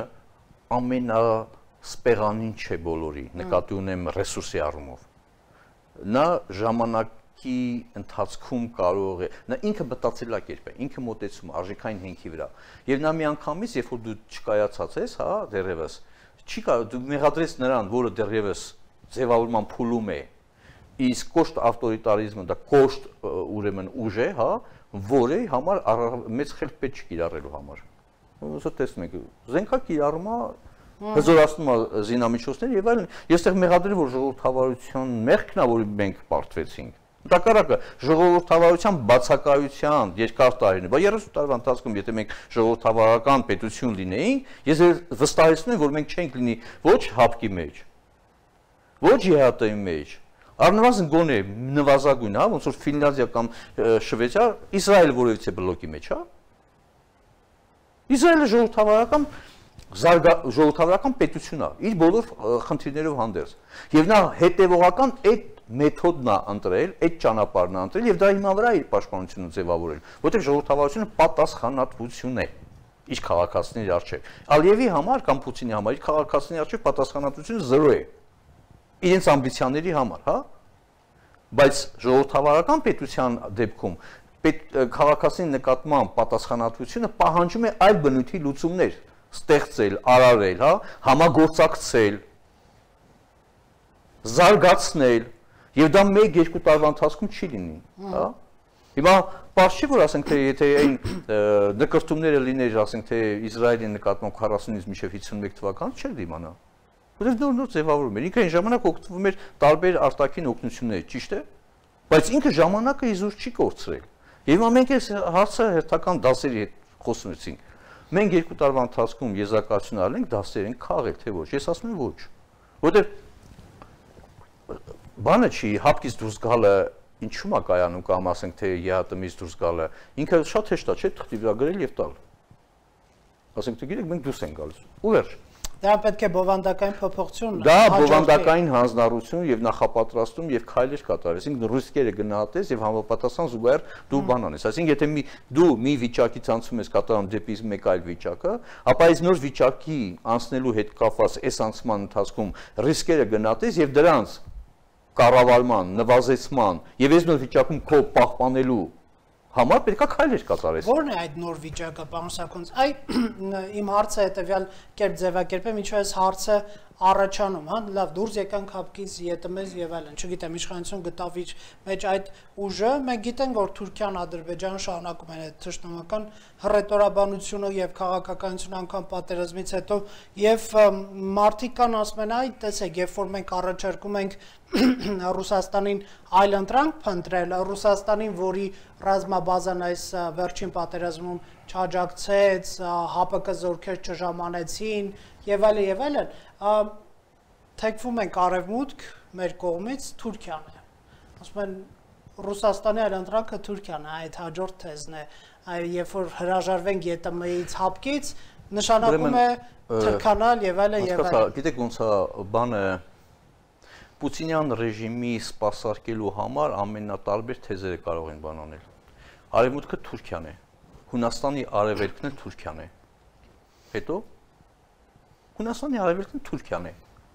ամենասպեղանին չէ բոլորի, նկատի ունեմ ռեսուրսի առումով։ Նա ժամանակի ընթացքում կարող է, նա ինքը մտածելակերպ է, ինքը մոտեցում արժեքային հենքի վրա։ Եվ նա միանգամից, երբ որ դու չկայացած ես, հա, դեռևս, չի կարող, դու մեղադրես նրան, որը դեռևս ձևավորման փուլում է, իսկ կոշտ ավտորիտարիզմը դա կոշտ ուրեմն ուժ է, հա, որի համար մեծ խելք պետք չի կիրառելու համար։ Ոսը տեսնում եք, զենքակիրառումը հզորացնում է զինամիջոցները եւ այլն։ Ես այդտեղ մեղադրել որ ժողովրդավարության մեղքն է, որ մենք պարտվեցինք։ Տակառակը ժողովրդավարության բացակայության երկար տարիներ, բայց երեսուն տարվա ընթացքում եթե մենք ժողովրդավարական պետություն լինեինք, ես վստահեցնում եմ, որ մենք չենք լինի ոչ հապկի մեջ, ոչ ԵՀՏ-ի մեջ, առնվազն գոնե նվազագույն, հա, ոնց որ Ֆինլանդիա կամ Շվեդիա, Իսրայելը որևիցե բլոկի մեջ, հա։ Իսրայելը ժողովրդավարական ժողովրդավարական պետություն է, իր բոլոր խնդիրներով հանդերձ։ Եվ նա հետևողական այդ մեթոդն է ընտրել, այդ ճանապարհն է ընտրել եւ դա հիմա վրա իր պաշտպանությունը ձևավորել, որտեղ ժողովրդավարությունը պատասխանատվություն է իր քաղաքացիների առջև։ Ալիևի համար կամ Պուտինի համար իր քաղաքացիների առջև պատասխանատվությունը զրո է։ Իրենց ամբիցիաների համար, հա։ Բայց ժողովրդավարական պետության դեպքում քաղաքացիների նկատմամբ պատասխանատվությունը պահանջում է այլ բնույթի լուծումներ, ստեղծել, արարել, հա, համագործակցել, զարգացնել, եւ դա մեկ-երկու տարվա ընթացքում չի լինի, հա։ Հիմա պարզ չի որ ասենք թե եթե այն նկարտումները լիներ, ասենք թե Իսրայելի նկատմամբ քառասունից մինչև հիսունմեկ թվական չէր դիմանա։ որովհետև նոր-նոր ձևավորում էր։ Ինքը այն ժամանակ օգտվում էր տարբեր արտաքին օգնություններից, ճիշտ է։ Բայց ինքը ժամանակը իզուր չի կորցրել։ Եվ ամենք այս հարցը հերթական դասերի հետ խոսեցինք։ Մենք երկու տարվա ընթացքում եզրակացություն արել ենք, դասեր ենք քաղել, թե ոչ։ Ես ասում եմ ոչ։ Որովհետև բանը չի հապկից դուրս գալը ինչու՞ է կայանում կամ ասենք թե ԵԱՏՄ-ից դուրս գալը։ Ինքը շատ հեշտ է, չէ՞, թղթի վրա գրել եւ տալ։ Ասենք թե գիտեք, մենք դուրս ենք գալիս։ Ու վերջ։ Դա պետք է բովանդակային փոփոխություն։ Դա բովանդակային հանձնառություն եւ նախապատրաստում եւ քայլեր կատարես։ Ինքն ռիսկերը գնահատես եւ համապատասխան զուգահեռ դու բան անես։ Այսինքն եթե մի դու մի վիճակից անցում ես կատարում դեպի մեկ այլ վիճակը, ապա այս նոր վիճակի անցնելու հետ կապված այս անցման ընթացքում ռիսկերը գնահատես եւ դրանց կառավարման, նվազեցման եւ այս նոր վիճակում քո պահպանելու համար պետք է քայլեր կատարես։ Որն է այդ նոր վիճակը, պարոն Սաքունց։ Այ իմ հարցը հետեւյալ կերպ ձևակերպեմ, ինչու այս հարցը առաջանում, հա, լավ, դուրս եկանք հապկից, ԵՏՄ-ից եւ այլն, չգիտեմ, իշխանություն գտավ իր մեջ այդ ուժը, մենք գիտենք, որ Թուրքիան, Ադրբեջանը շարունակում են այդ թշնամական հռետորաբանությունը եւ քաղաքականությունը անգամ պատերազմից հետո եւ մարդիկ կան ասում են, այ տեսեք, երբ որ մենք առաջարկում ենք Ռուսաստանին այլ ընտրանք փնտրել, Ռուսաստանին, որի ռազմաբազան այս վերջին պատերազմում չաջակցեց, ՀԱՊԿ զորքեր չժամանեցին եւ այլն եւ այլն, թեքվում ենք արևմուտք մեր կողմից Թուրքիան է։ Ասում են Ռուսաստանի այլ ընտրանքը Թուրքիան է, այդ հաջորդ թեզն է, երբ որ հրաժարվենք ԵՏՄ-ից հապկից, նշանակում է թրքանալ եւ այլն եւ այլն։ Գիտեք ոնց է բանը Պուտինյան ռեժիմի սպասարկելու համար ամենատարբեր թեզերը կարող են բան անել։ Արևմուտքը Թուրքիան է, Հունաստանի արևելքն էլ Թուրքիան է։ Հետո Հունաստանի արևելքն Թուրքիան է։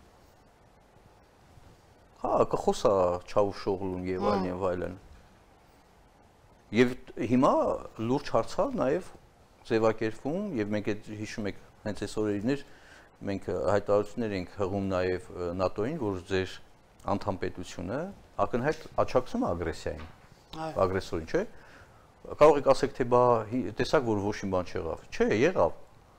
Հա, կխոսա Չավուշօղլուն եւ այլն եւ այլն։ Եւ հիմա լուրջ հարցալ նաեւ ձևակերպվում եւ մենք այդ հիշում եք հենց այս օրերին մենք հայտարարություններ ենք հղում նաեւ ՆԱՏՕ-ին, որ ձեր անդամ պետությունը ակնհայտ աջակցում է ագրեսիային, ագրեսորին, չէ՞։ Կարող եք ասեք թե բա տեսակ որ ոչ մի բան չեղավ։ Չէ, եղավ։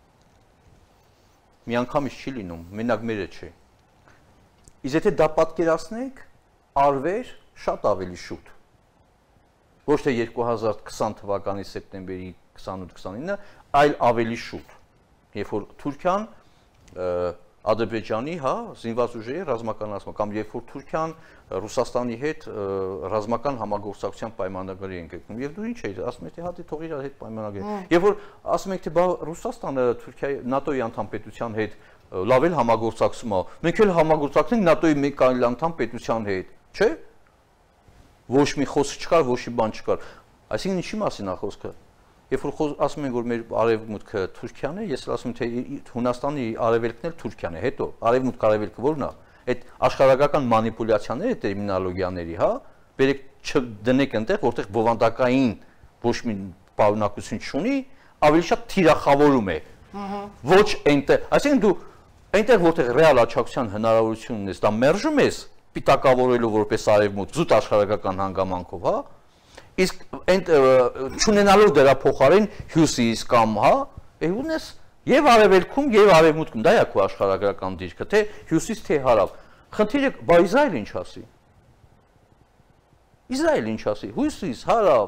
Միանգամից չի լինում, մենակ մերը չէ։ Իսկ եթե դա պատկերացնենք, արվեր շատ ավելի շուտ։ Ոչ թե երկու հազար քսան թվականի սեպտեմբերի քսանութ քսանինը, այլ ավելի շուտ։ Երբ որ Թուրքիան Ադրբեջանի, հա, զինված ուժերի ռազմականացման կամ երբ որ Թուրքիան Ռուսաստանի հետ ռազմական համագործակցության պայմանագրի են կնքում եւ դու ինչ ես ասում ես թե հա դե թող իր հետ պայմանագրի։ Երբ որ ասում եք թե բա Ռուսաստանը Թուրքիայի ՆԱՏՕ-ի անդամ պետության հետ լավ էլ համագործակցում է, մենք էլ համագործակցենք ՆԱՏՕ-ի մեկ այլ անդամ պետության հետ, չէ՞։ Ոչ մի խոսք չկար, ոչ մի բան չկար։ Այսինքն ինչի մասին է խոսքը։ Երբ որ ասում են որ մեր արևմուտքը Թուրքիան է, ես ասում եմ թե Հունաստանի արևելքն էլ Թուրքիան է, հետո արևմուտք արևելքը ո՞րն է։ Այդ աշխարհագրական մանիպուլյացիաները տերմինոլոգիաների, հա, բերեք չդնեք այնտեղ, որտեղ բովանդակային ոչ մի պարունակություն չունի, ավելի շատ թիրախավորում է։ Ոչ այնտեղ, այսինքն դու այնտեղ որտեղ ռեալ աջակցության հնարավորություն ունես, դա մերժում ես պիտակավորելու որպես արևմուտք զուտ աշխարհագրական հանգամանքով, հա։ Իսկ այդ չունենալով դրա փոխարեն հյուսիս կամ հա, ունես եւ արևելքում եւ արևմուտքում, դա է քո աշխարհագրական դիրքը, թե հյուսիս թե հարավ։ Խնդիրը բա Իսրայելը ինչ ասի։ Իսրայելը ինչ ասի, հյուսիս, հարավ,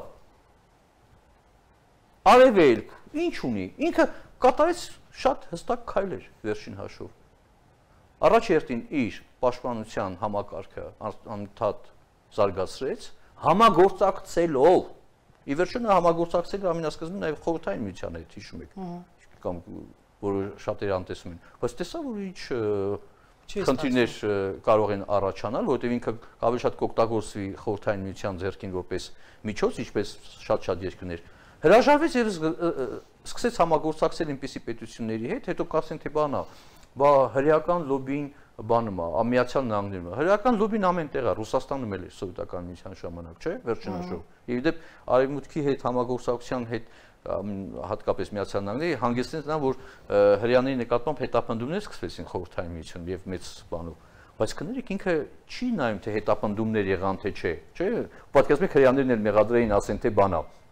արևելք, ինչ ունի։ Ինքը կատարեց շատ հստակ քայլեր վերջին հաշվով։ Առաջ երթին իր պաշտպանության համակարգը անընդհատ զարգացրեց համագործակցելով։ Ի վերջո նա համագործակցել է ամենասկզբում նաև Խորհրդային Միության հետ, հիշում եք, կամ որը շատերը անտեսում են։ Բայց տեսա որ ինչ խնդիրներ կարող են առաջանալ, որովհետև ինքը ավելի շատ կօգտագործվի Խորհրդային Միության ձեռքին որպես միջոց, ինչպես շատ-շատ երկրներ։ Հրաժարվեց եւ սկսեց համագործակցել այնպիսի պետությունների հետ, հետո կասեն թե բանա, բա հրեական լոբին բանում է, Միացյալ Նահանգներում է։ Հրեական լոբին ամեն տեղ է, Ռուսաստանում էլ էր սովետական միության ժամանակ, չէ՞, վերջին հաշվով։ Եվ դեպ արևմուտքի հետ համագործակցության հետ հատկապես Միացյալ Նահանգների հանգեցրեց նա, որ հրեաների նկատմամբ հետապնդումներ սկսվեցին Խորհրդային Միությունում եւ մեծ բանով։ Բայց կներեք ինքը չի նայում թե հետապնդումներ եղան թե չէ, չէ՞։ Պատկերացնեք հրեաներն էլ մեղադրեին ասեն թե բանա։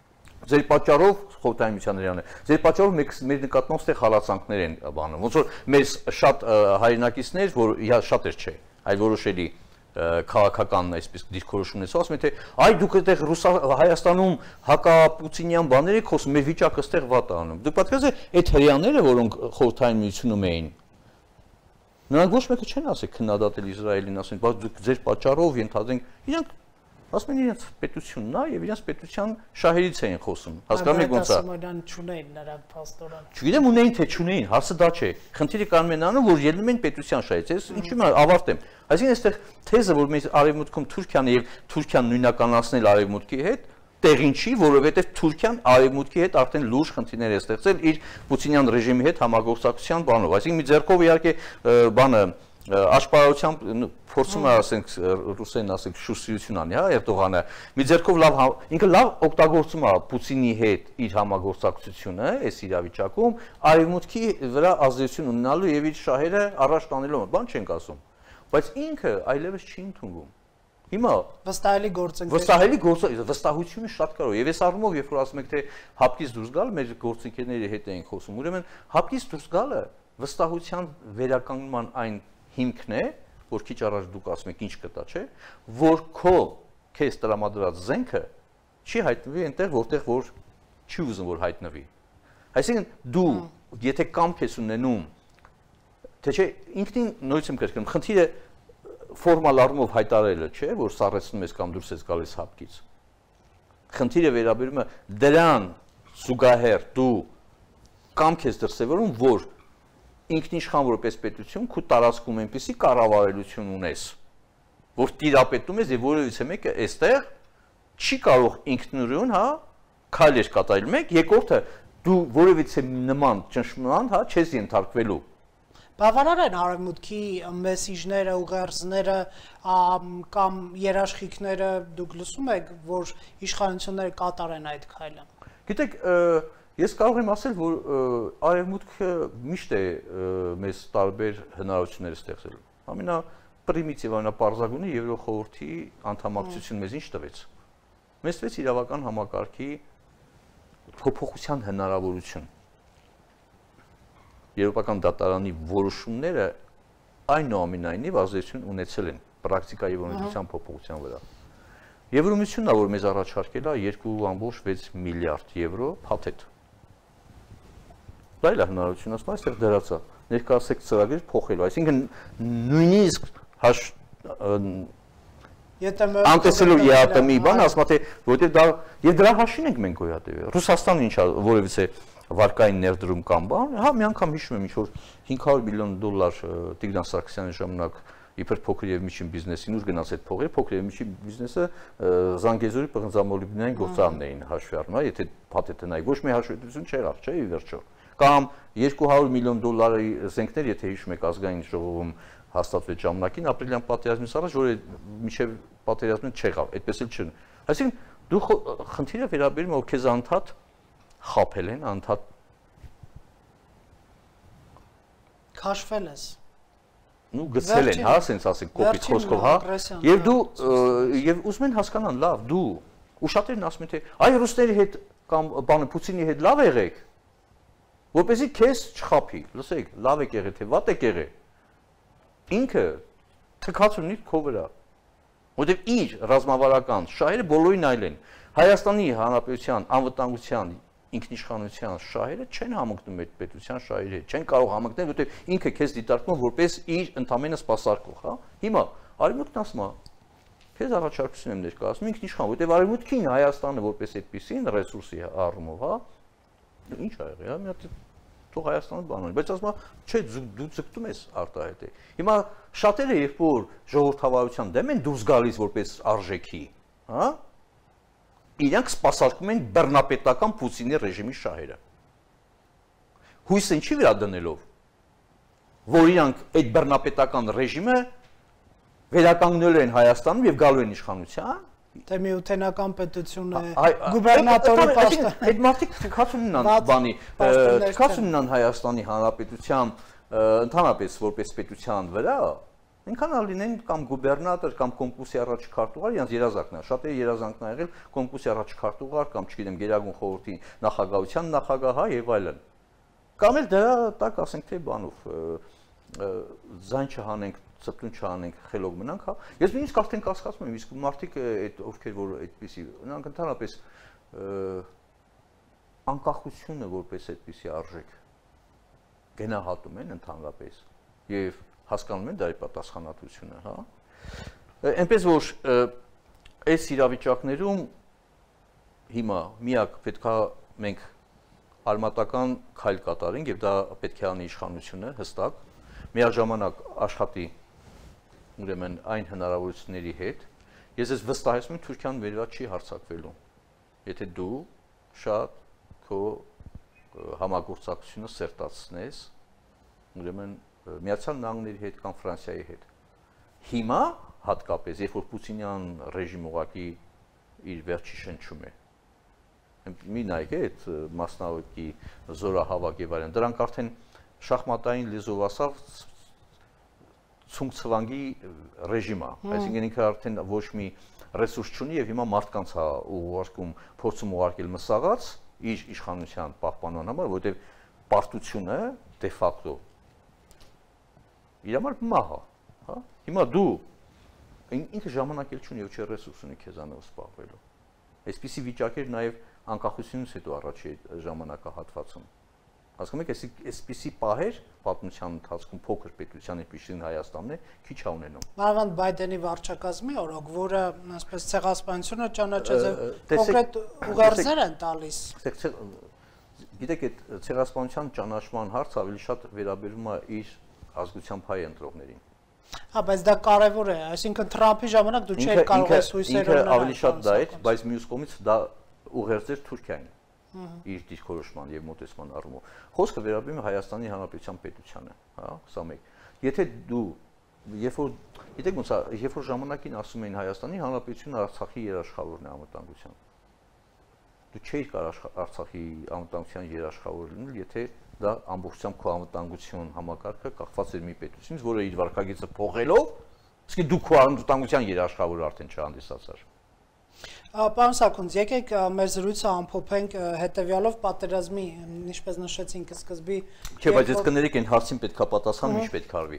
Ձեր պատճառով խորհրդային միության հրեաներ, ձեր պատճառով մեր նկատմամբ ստեղ հալածանքներ են բանում։ Ոնց որ մեր շատ հայրենակիցներ, որ շատ էր չէ, այլ որոշելի քաղաքական այսպես դիրքորոշումներ ասում են թե այ դուք այդտեղ Հայաստանում հակապուտինյան բաներ եք խոսում, մեր վիճակը այդտեղ վատ է անում։ Դուք պատկերացրեք այդ հրեաները, որոնք խորհրդային միությունում էին, նրանք ոչ մեկը չեն ասել քննադատել Իսրայելին, ասեն, բայց դուք ձեր պատճառով ենթադրենք, իրանք ասում են իրենց պետությունն է եւ իրենց պետության շահերից էին խոսում։ Հասկանում եք ոնց է։ Ասում չունեին նրանք փաստորեն։ Չգիտեմ ունեին թե չունեին, հարցը դա չէ։ Խնդիրը կարող են անում, որ ելնում են պետության շահից։ Ես ինչի՞ մա ավարտեմ։ Այսինքն այստեղ թեզը, որ մեր արևմուտքում Թուրքիան եւ Թուրքիան նույնականացնել արևմուտքի հետ, տեղին չի, որովհետեւ Թուրքիան արևմուտքի հետ արդեն լուրջ խնդիրներ է ստեղծել իր պուտինյան ռեժիմի հետ համագործակցության բանով։ Այսինքն մի ձեռքով իհարկե բանը աշխարհությամբ փորձում է ասենք ռուսերեն ասենք շուստրություն անի, հա, Էրդողանը մի ձեռքով լավ ինքը լավ օգտագործում է Պուտինի հետ իր համագործակցությունը այս իրավիճակում արևմուտքի վրա ազդեցություն ունենալու եւ իր շահերը առաջ տանելու, բան չենք ասում, բայց ինքը այլևս չի ընդունվում։ Հիմա վստահելի գործընկեր վստահելի գործ վստահությունը շատ կարող եւ այս առումով երբ որ ասում եք թե հապկից դուրս գալ մեր գործընկերների հետ էին խոսում, ուրեմն հապկից դուրս գալը վստահության վերականգնման այն հիմքն է, որ քիչ առաջ դուք ասում եք ինչ կտա, չէ, որ քո քեզ տրամադրած զենքը չի հայտնվի այնտեղ, որտեղ որ չի ուզում որ հայտնվի։ Այսինքն դու եթե կամք ես ունենում, թե չէ, ինքնին նույնիսկ եմ կրկնում, խնդիրը ֆորմալ առումով հայտարարելը չէ, որ սառեցնում ես կամ դուրս ես գալիս հապկից։ Խնդիրը վերաբերում է դրան զուգահեռ դու կամք ես դրսևորում, որ ինքնիշխան որպես պետություն քու տարածքում այնպեսի կառավարելություն ունես, որ տիրապետում ես եւ որևիցե մեկը այստեղ չի կարող ինքնուրույն, հա, քայլեր կատարել։ Մեկ, երկրորդը դու որևիցե նման ճնշման, հա, չես ենթարկվելու։ Բավարար են արևմուտքի մեսիջները, ուղերձները կամ երաշխիքները, դուք լսում եք, որ իշխանությունները կատարեն այդ քայլը։ Գիտեք, ես կարող եմ ասել, որ արևմուտքը միշտ է մեզ տարբեր հնարավորություններ ստեղծել։ Ամենապրիմիտիվ, ամենապարզագույնը Եվրոխորհրդի անդամակցությունը մեզ ինչ տվեց։ Մեզ տվեց իրավական համակարգի փոփոխության հնարավորություն։ Եվրոպական դատարանի որոշումները այնուամենայնիվ ազդեցություն ունեցել են պրակտիկայի օրենսդրության փոփոխության վրա։ Եվրոմիությունն է, որ մեզ առաջարկել է երկու կόμμα վեց միլիարդ եվրո փաթեթ։ Դա էլ է հնարավորություն, ասում այստեղ դրած է, ներկայացեք ծրագիր փոխելու, այսինքն նույնիսկ հաշ անտեսելու ԵԱՏՄ-ի բան, ասում թե որտեղ դա եւ դրա հաշին ենք մենք գոյատևել։ Ռուսաստանը ինչա որևիցե վարկային ներդրում կամ բան, հա մի անգամ հիշում եմ ինչ որ հինգ հարյուր միլիոն դոլար Տիգրան Սարգսյանի ժամանակ իբր փոքր եւ միջին բիզնեսին ուր գնաց այդ փողերը, փոքր եւ միջին բիզնեսը Զանգեզուրի պղնձամոլիբդենային գործարանն էին հաշվի առնում, հա, եթե փաթեթը նայ ոչ մի հաշվետվություն չէր աղ, չէ, ի վերջո։ Կամ երկու հարյուր միլիոն դոլարի զենքներ, եթե հիշում եք ազգային ժողովում հաստատվեց ժամանակին ապրիլյան պատերազմից առաջ, որը մինչև պատերազմը չեղավ, այդպես էլ չէ։ Այսինքն դու խնդիրը վերաբերում է որ քեզ անդադ խափել են, անդադ քաշվել ես։ Ну գցել են, հա, ասենց ասենք կոպիտ խոսքով, հա։ Եվ դու եւ ուզում են հասկանան, լավ, դու ու շատերն ասում են թե այ ռուսների հետ կամ բանը Պուտինի հետ լավ եղեք, որպեսզի քեզ չխափի։ Լսեք, լավ եք եղել թե վատ եք եղել։ Ինքը թքած ունի քո վրա։ Որտեւ իր ռազմավարական շահերը բոլորին այլ են։ Հայաստանի Հանրապետության անվտանգության ինքնիշխանության շահերը չեն համընկնում այդ պետության շահերի հետ, չեն կարող համընկնել, որտեղ ինքը քեզ դիտարկում որպես իր ընդամենը սպասարկող, հա։ Հիմա արևմուտքն ասում է, քեզ առաջարկություն եմ ներկայացնում ինքնիշխան, որտեղ արևմուտքին Հայաստանը որպես այդպեսին ռեսուրսի առումով, հա, ինչ ա եղել, հա, մի հատ թող Հայաստանը բանոն, բայց ասում է, չէ, դու ձգտում ես արտահայտել։ Հիմա շատերը երբ որ ժողովրդավարության դեմ են դուրս գալիս որպես արժեքի, հա, իրանք սպասարկում են բռնապետական Պուտինի ռեժիմի շահերը։ Հույսը ինչի վրա դնելով, որ իրանք այդ բռնապետական ռեժիմը վերականգնելու են Հայաստանում եւ գալու են իշխանության, թե միութենական պետությունը գուբերնատորի պաշտոն։ Այդ մարդիկ թքած ունենան բանի, թքած ունենան Հայաստանի Հանրապետության ընդհանրապես որպես պետության վրա, Ինքան լինեն կամ գուբերնատոր կամ կոնկուրսի առաջ քարտուղար, իրենց երազանքն է, շատերի երազանքն է եղել կոնկուրսի առաջ քարտուղար կամ չգիտեմ Գերագույն խորհրդի նախագահության նախագահ, հա եւ այլն։ Կամ էլ դրա տակ ասենք թե բանով ձայն չհանենք, ծպտուն չհանենք, խելոք մնանք, հա։ Ես նույնիսկ արդեն կասկածում եմ, իսկ մարդիկ այդ ովքեր որ այդպեսի, նրանք ընդհանրապես անկախությունը որպես այդպեսի արժեք գնահատում են ընդհանրապես եւ հասկանում են դարի պատասխանատվությունը, հա։ Այնպես որ այս իրավիճակներում հիմա միակ պետքա մենք արմատական քայլ կատարենք եւ դա պետք է անի իշխանությունը հստակ միաժամանակ աշխատի ուրեմն այն հնարավորությունների հետ ես ես վստահեցնում եմ Թուրքիան վերված չի հարձակվելու եթե դու շատ քո համագործակցությունը սերտացնես ուրեմն Միացյալ Նահանգների հետ կամ Ֆրանսիայի հետ հիմա հատկապես երբ որ Պուտինյան ռեժիմը ուղղակի իր վերջի շնչում է մի նայեք այդ մասնավորի զորահավաք եւ այլն դրանք արդեն շախմատային լեզվով ասավ ցունցվանգի ռեժիմ է այսինքն ինքը արդեն ոչ մի ռեսուրս չունի եւ հիմա մարդկանց է ուղարկում փորձում ուղարկել մսաղած իր իշխանության պահպանման համար որովհետեւ պարտությունը դե ֆակտո իր համար մահ է հա հիմա դու ինքը ժամանակ էլ չունի ոչ ռեսուրս ունի քեզանով սպառվելու այսպիսի վիճակեր նաեւ անկախությունից հետո առաջի ժամանակահատվածում հասկանում եք այսպիսի պահեր պատմության ընթացքում փոքր պետության ինչպիսին Հայաստանն է քիչ է ունենում Մանավանդ Բայդենի վարչակազմի օրոք որը ասես ցեղասպանությունը ճանաչած է կոնկրետ ուղերձներ են տալիս գիտեք այդ ցեղասպանության ճանաչման հարցը ավելի շատ վերաբերում է իր ազգությամբ հայ ընտրողներին Հա, բայց դա կարևոր է, այսինքն Թրամփի ժամանակ դու չէիր կարող ես հույսեր ունենալ։ Ինքը ավելի շատ դա է, բայց մյուս կողմից դա ուղերձեր Թուրքիային։ Իր դիրքորոշման եւ մոտեցման առումով։ Խոսքը վերաբերում է Հայաստանի Հանրապետության պետությանը, հա, սա մեկ։ Եթե դու երբ որ գիտեք ոնց է, երբ որ ժամանակին ասում էին Հայաստանի Հանրապետությունը Արցախի երաշխավորն է անվտանգության։ Դու չէիր կարող Արցախի անվտանգության երաշխավոր լինել, եթե դա ամբողջությամբ քո անվտանգություն համակարգը կախված էր մի պետությունից, որը իր վարկագիծը փոխելով, իսկ դու քո անվտանգության երաշխավոր արդեն չհանդիսացար։ Պարոն Սաքունց, եկեք մեր զրույցը ամփոփենք հետևյալով պատերազմի, ինչպես նշեցինք սկզբի։ Չէ, բայց ես կներեք այն հարցին պետքա պատասխան, ինչ պետք արվի։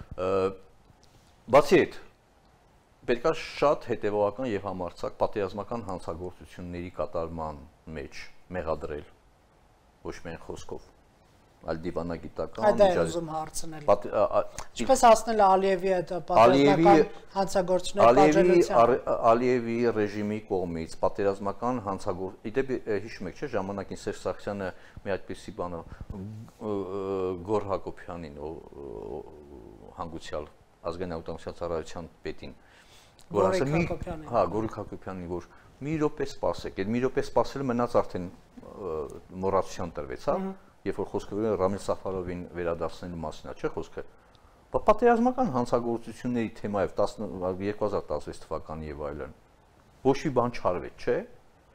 Բացի այդ, պետքա շատ հետևողական եւ համարձակ պատերազմական հանցագործությունների կատարման մեջ մեղադրել ոչ միայն խոսքով այլ դիվանագիտական Այդ է ուզում հարցնել։ Ինչպես հասնել Ալիևի այդ պատերազմական հանցագործությունների պատժելիության։ Ալիևի ռեժիմի կողմից պատերազմական հանցագործ իդեպ հիշում եք չէ ժամանակին Սերժ Սարգսյանը մի այդպիսի բանը Գոր Հակոբյանին հանգուցյալ ազգային անվտանգության ծառայության պետին որ ասել մի հա Գորիկ Հակոբյանին որ մի րոպե սպասեք այդ մի րոպե սպասելը մնաց արդեն մոռացության տրվեց հա Երբ որ խոսքը Ռամիլ Սաֆարովին վերադարձնելու մասին է, չէ՞ խոսքը։ Պատերազմական հանցագործությունների թեմայով երկու հազար տասնվեց թվականի եւ այլն։ Ոչ մի բան չարվեց, չէ՞։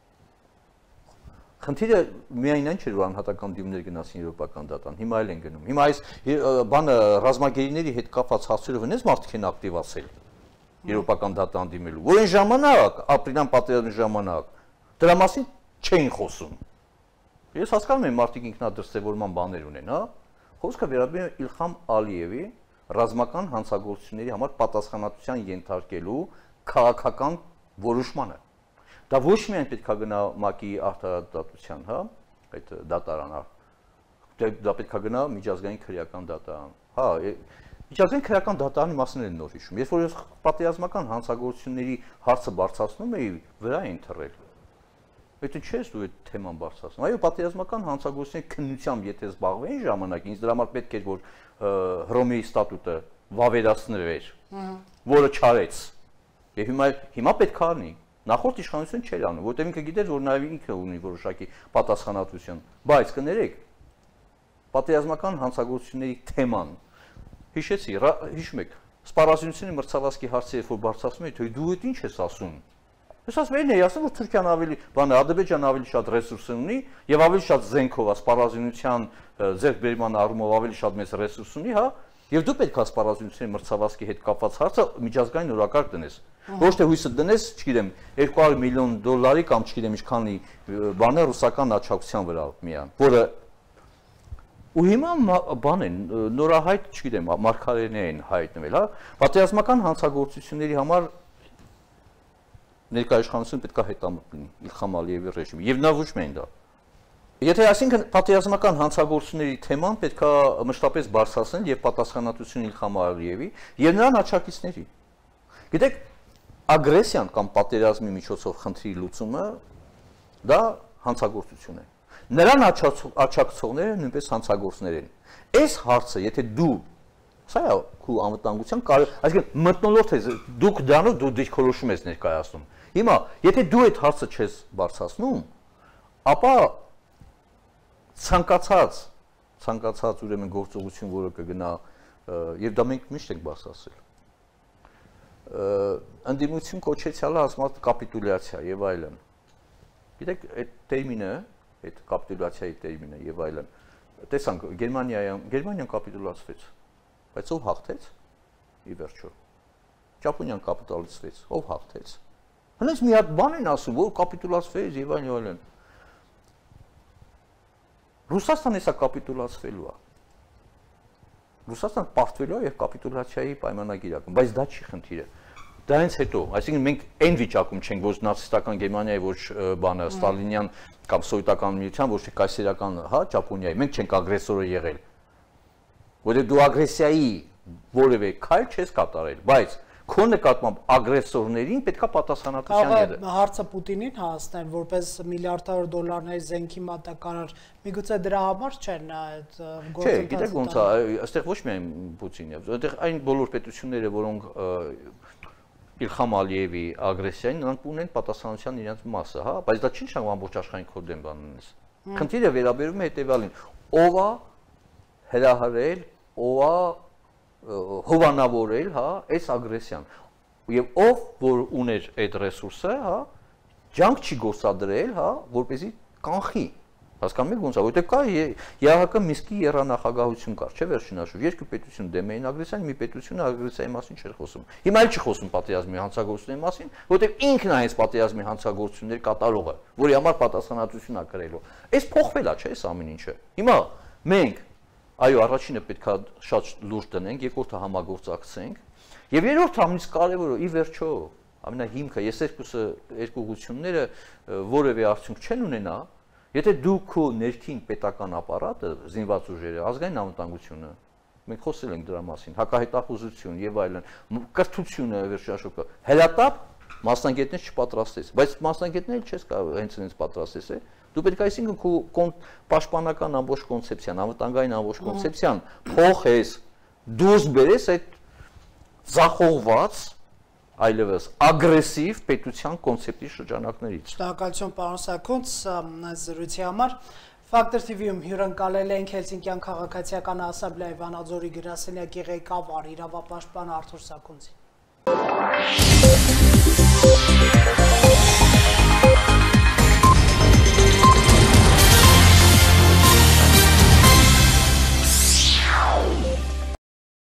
Խնդիրը միայն այն չէ, որ անհատական դիմներ գնացին եվրոպական դատան, հիմա էլ են գնում։ Հիմա այս բանը ռազմագերիների հետ կապված հարցերով ինձ մարդիկ են ակտիվացել եվրոպական դատան դիմելու։ Որ այն ժամանակ, ապրիլյան պատերազմի ժամանակ, դրա մասին չէին խոսում։ Ես հասկանում եմ մարդիկ ինքնադրստևորման բաներ ունեն, հա։ Խոսքը վերաբերում է Իլխամ Ալիևի ռազմական հանցագործությունների համար պատասխանատվության ենթարկելու քաղաքական որոշմանը։ Դա ոչ միայն պետք է գնա ՄԱԿ-ի արտարադատության, հա, այդ դատարանը։ Դա պետք է գնա միջազգային քրեական դատարան։ Հա, միջազգային քրեական դատարանի մասին են նոր հիշում։ Երբ որ ես պատերազմական հանցագործությունների հարցը բարձրացնում էի, վրա էին թռել։ Եթե չես դու այդ թեման բարձրացնում։ Այո, պատերազմական հանցագործությունների քննությամբ եթե զբաղվեին ժամանակ, ինձ դրա համար պետք էր որ Հռոմեի ստատուտը վավերացներ, որը չարեց։ Եվ հիմա հիմա պետք է անի։ Նախորդ իշխանությունը չէր անում, որտեղ ինքը գիտեր, որ նաև ինքը ունի որոշակի պատասխանատվություն։ Բայց կներեք, պատերազմական հանցագործությունների թեման հիշեցի, հիշում եք, սպառազինությունների մրցավազքի հարցը երբ որ բարձրացնում էի, թե դու այդ ինչ ես ասում։ Ես ասում եմ, էի ասում, որ Թուրքիան ավելի, բանը Ադրբեջանը ավելի շատ ռեսուրս ունի եւ ավելի շատ զենքով, սպառազինության ձեռքբերման առումով ավելի շատ մեծ ռեսուրս ունի, հա, Եվ դու պետք է սպառազինությունների մրցավազքի հետ կապված հարցը միջազգային օրակարգ դնես։ Ոչ թե հույսը դնես, չգիտեմ, երկու հարյուր միլիոն դոլարի կամ չգիտեմ ինչքանի բանը ռուսական աջակցության վրա միան, որը ու հիմա բան են նորահայտ, չգիտեմ, մարգարեներ են հայտնվել, հա, պատերազմական հանցագործությունների համար ներկայաշխանությունը պետք է հետամուտ լինի Իլխամ Ալիևի ռեժիմի, եւ նա ոչ միայն դա։ Եթե այսինքն պատերազմական հանցագործությունների թեման պետք է մշտապես բարձրացնել եւ պատասխանատվություն Իլխամ Ալիևի եւ նրան աջակիցների։ Գիտեք, ագրեսիան կամ պատերազմի միջոցով խնդրի լուծումը դա հանցագործություն է։ Նրան աջակցողները նույնպես հանցագործներ են։ Այս հարցը, եթե դու սա է քո անվտանգության կարող, այսինքն մթնոլորտ է, դուք դրանով դու դիրքորոշում ես ներկայացնում։ Հիմա, եթե դու այդ հարցը չես բարձրացնում, ապա ցանկացած ցանկացած ուրեմն գործողություն, որը կգնա, եւ դա մենք միշտ ենք բարձրացրել։ Ընդդիմություն կոչեցյալը ասում է կապիտուլյացիա եւ այլն։ Գիտեք, այդ տերմինը, այդ կապիտուլյացիայի տերմինը եւ այլն, տեսանք Գերմանիայում, Գերմանիան կապիտուլացվեց, բայց ով հաղթեց ի վերջո։ Ճապոնիան կապիտուլացվեց, ով հաղթեց։ Հենց մի հատ բան են ասում, որ կապիտուլացվեց եւ այլն եւ այլն։ Ռուսաստանը հեսա կապիտուլացվելու է։ Ռուսաստանը պարտվելու է եւ կապիտուլյացիայի պայմանագիր ակում, բայց դա չի խնդիրը։ Դրանից հետո, այսինքն մենք այն վիճակում չենք, որ նացիստական Գերմանիայի ոչ բանը Ստալինյան կամ սովետական միության, ոչ թե կայսերական, հա, Ճապոնիայի, մենք չենք ագրեսորը եղել։ Որտեղ դու ագրեսիայի որևէ քայլ չես կատարել, բայց քո նկատմամբ ագրեսորներին պետքա պատասխանատվության ելը։ Հարցը Պուտինին հասնել, որպես միլիարդավոր դոլարների զենքի մատակարար, միգուցե դրա համար չեն այդ գործընթացը։ Չէ, գիտեք ոնց է, այստեղ ոչ միայն Պուտինն է, այստեղ այն բոլոր պետությունները, որոնք Իլխամ Ալիևի ագրեսիային, նրանք ունեն պատասխանատվության իրենց մասը, հա, բայց դա չի նշանակում ամբողջ աշխարհին քո դեմ բաննես։ Խնդիրը վերաբերում է հետևյալին. ով է հրահրել, ով է հովանավորել, հա, այս ագրեսիան։ Եվ ով որ ուներ այդ ռեսուրսը, հա, ջանք չի գործադրել, հա, որպեսզի կանխի։ Հասկանում եք ոնց է, որտեղ կա ԵԱՀԿ Մինսկի եռանախագահություն կար, չէ՞ վերջին հաշվով, երկու պետություն դեմ էին ագրեսիային, մի պետությունը ագրեսիայի մասին չէր խոսում։ Հիմա էլ չի խոսում պատերազմի հանցագործությունների մասին, որտեղ ինքն է այս պատերազմի հանցագործությունների կատարողը, որի համար պատասխանատվություն է կրելու։ Այս փոխվել է, չէ՞, այս ամեն ինչը։ Հիմա մենք այո, առաջինը պետքա շատ լուրջ դնենք, երկրորդը համագործակցենք, եւ երրորդը ամենից կարեւորը ի վերջո, ամենահիմքը, ես երկուսը երկու ուղղությունները որևէ արդյունք չեն ունենա, եթե դու քո ներքին պետական ապարատը, զինված ուժերը, ազգային անվտանգությունը, մենք խոսել ենք դրա մասին, հակահետախուզություն եւ այլն, կրթությունը վերջաշոկը, հելատապ մասնագետներ չպատրաստես, բայց մասնագետներ չես կարող հենց այնպես պատրաստես, է։ Դու պետք է այսինքն քո պաշտպանական ամբողջ կոնցեպցիան, անվտանգային ամբողջ կոնցեպցիան փոխես, դուրս բերես այդ զախողված, այլևս ագրեսիվ պետության կոնցեպտի շրջանակներից։ Շնորհակալություն պարոն Սաքունց այս զրույցի համար։ Factor T V-ում հյուրընկալել ենք Հելսինկյան քաղաքացիական ասամբլեայի Վանաձորի գրասենյակի ղեկավար իրավապաշտպան Արթուր Սաքունցին։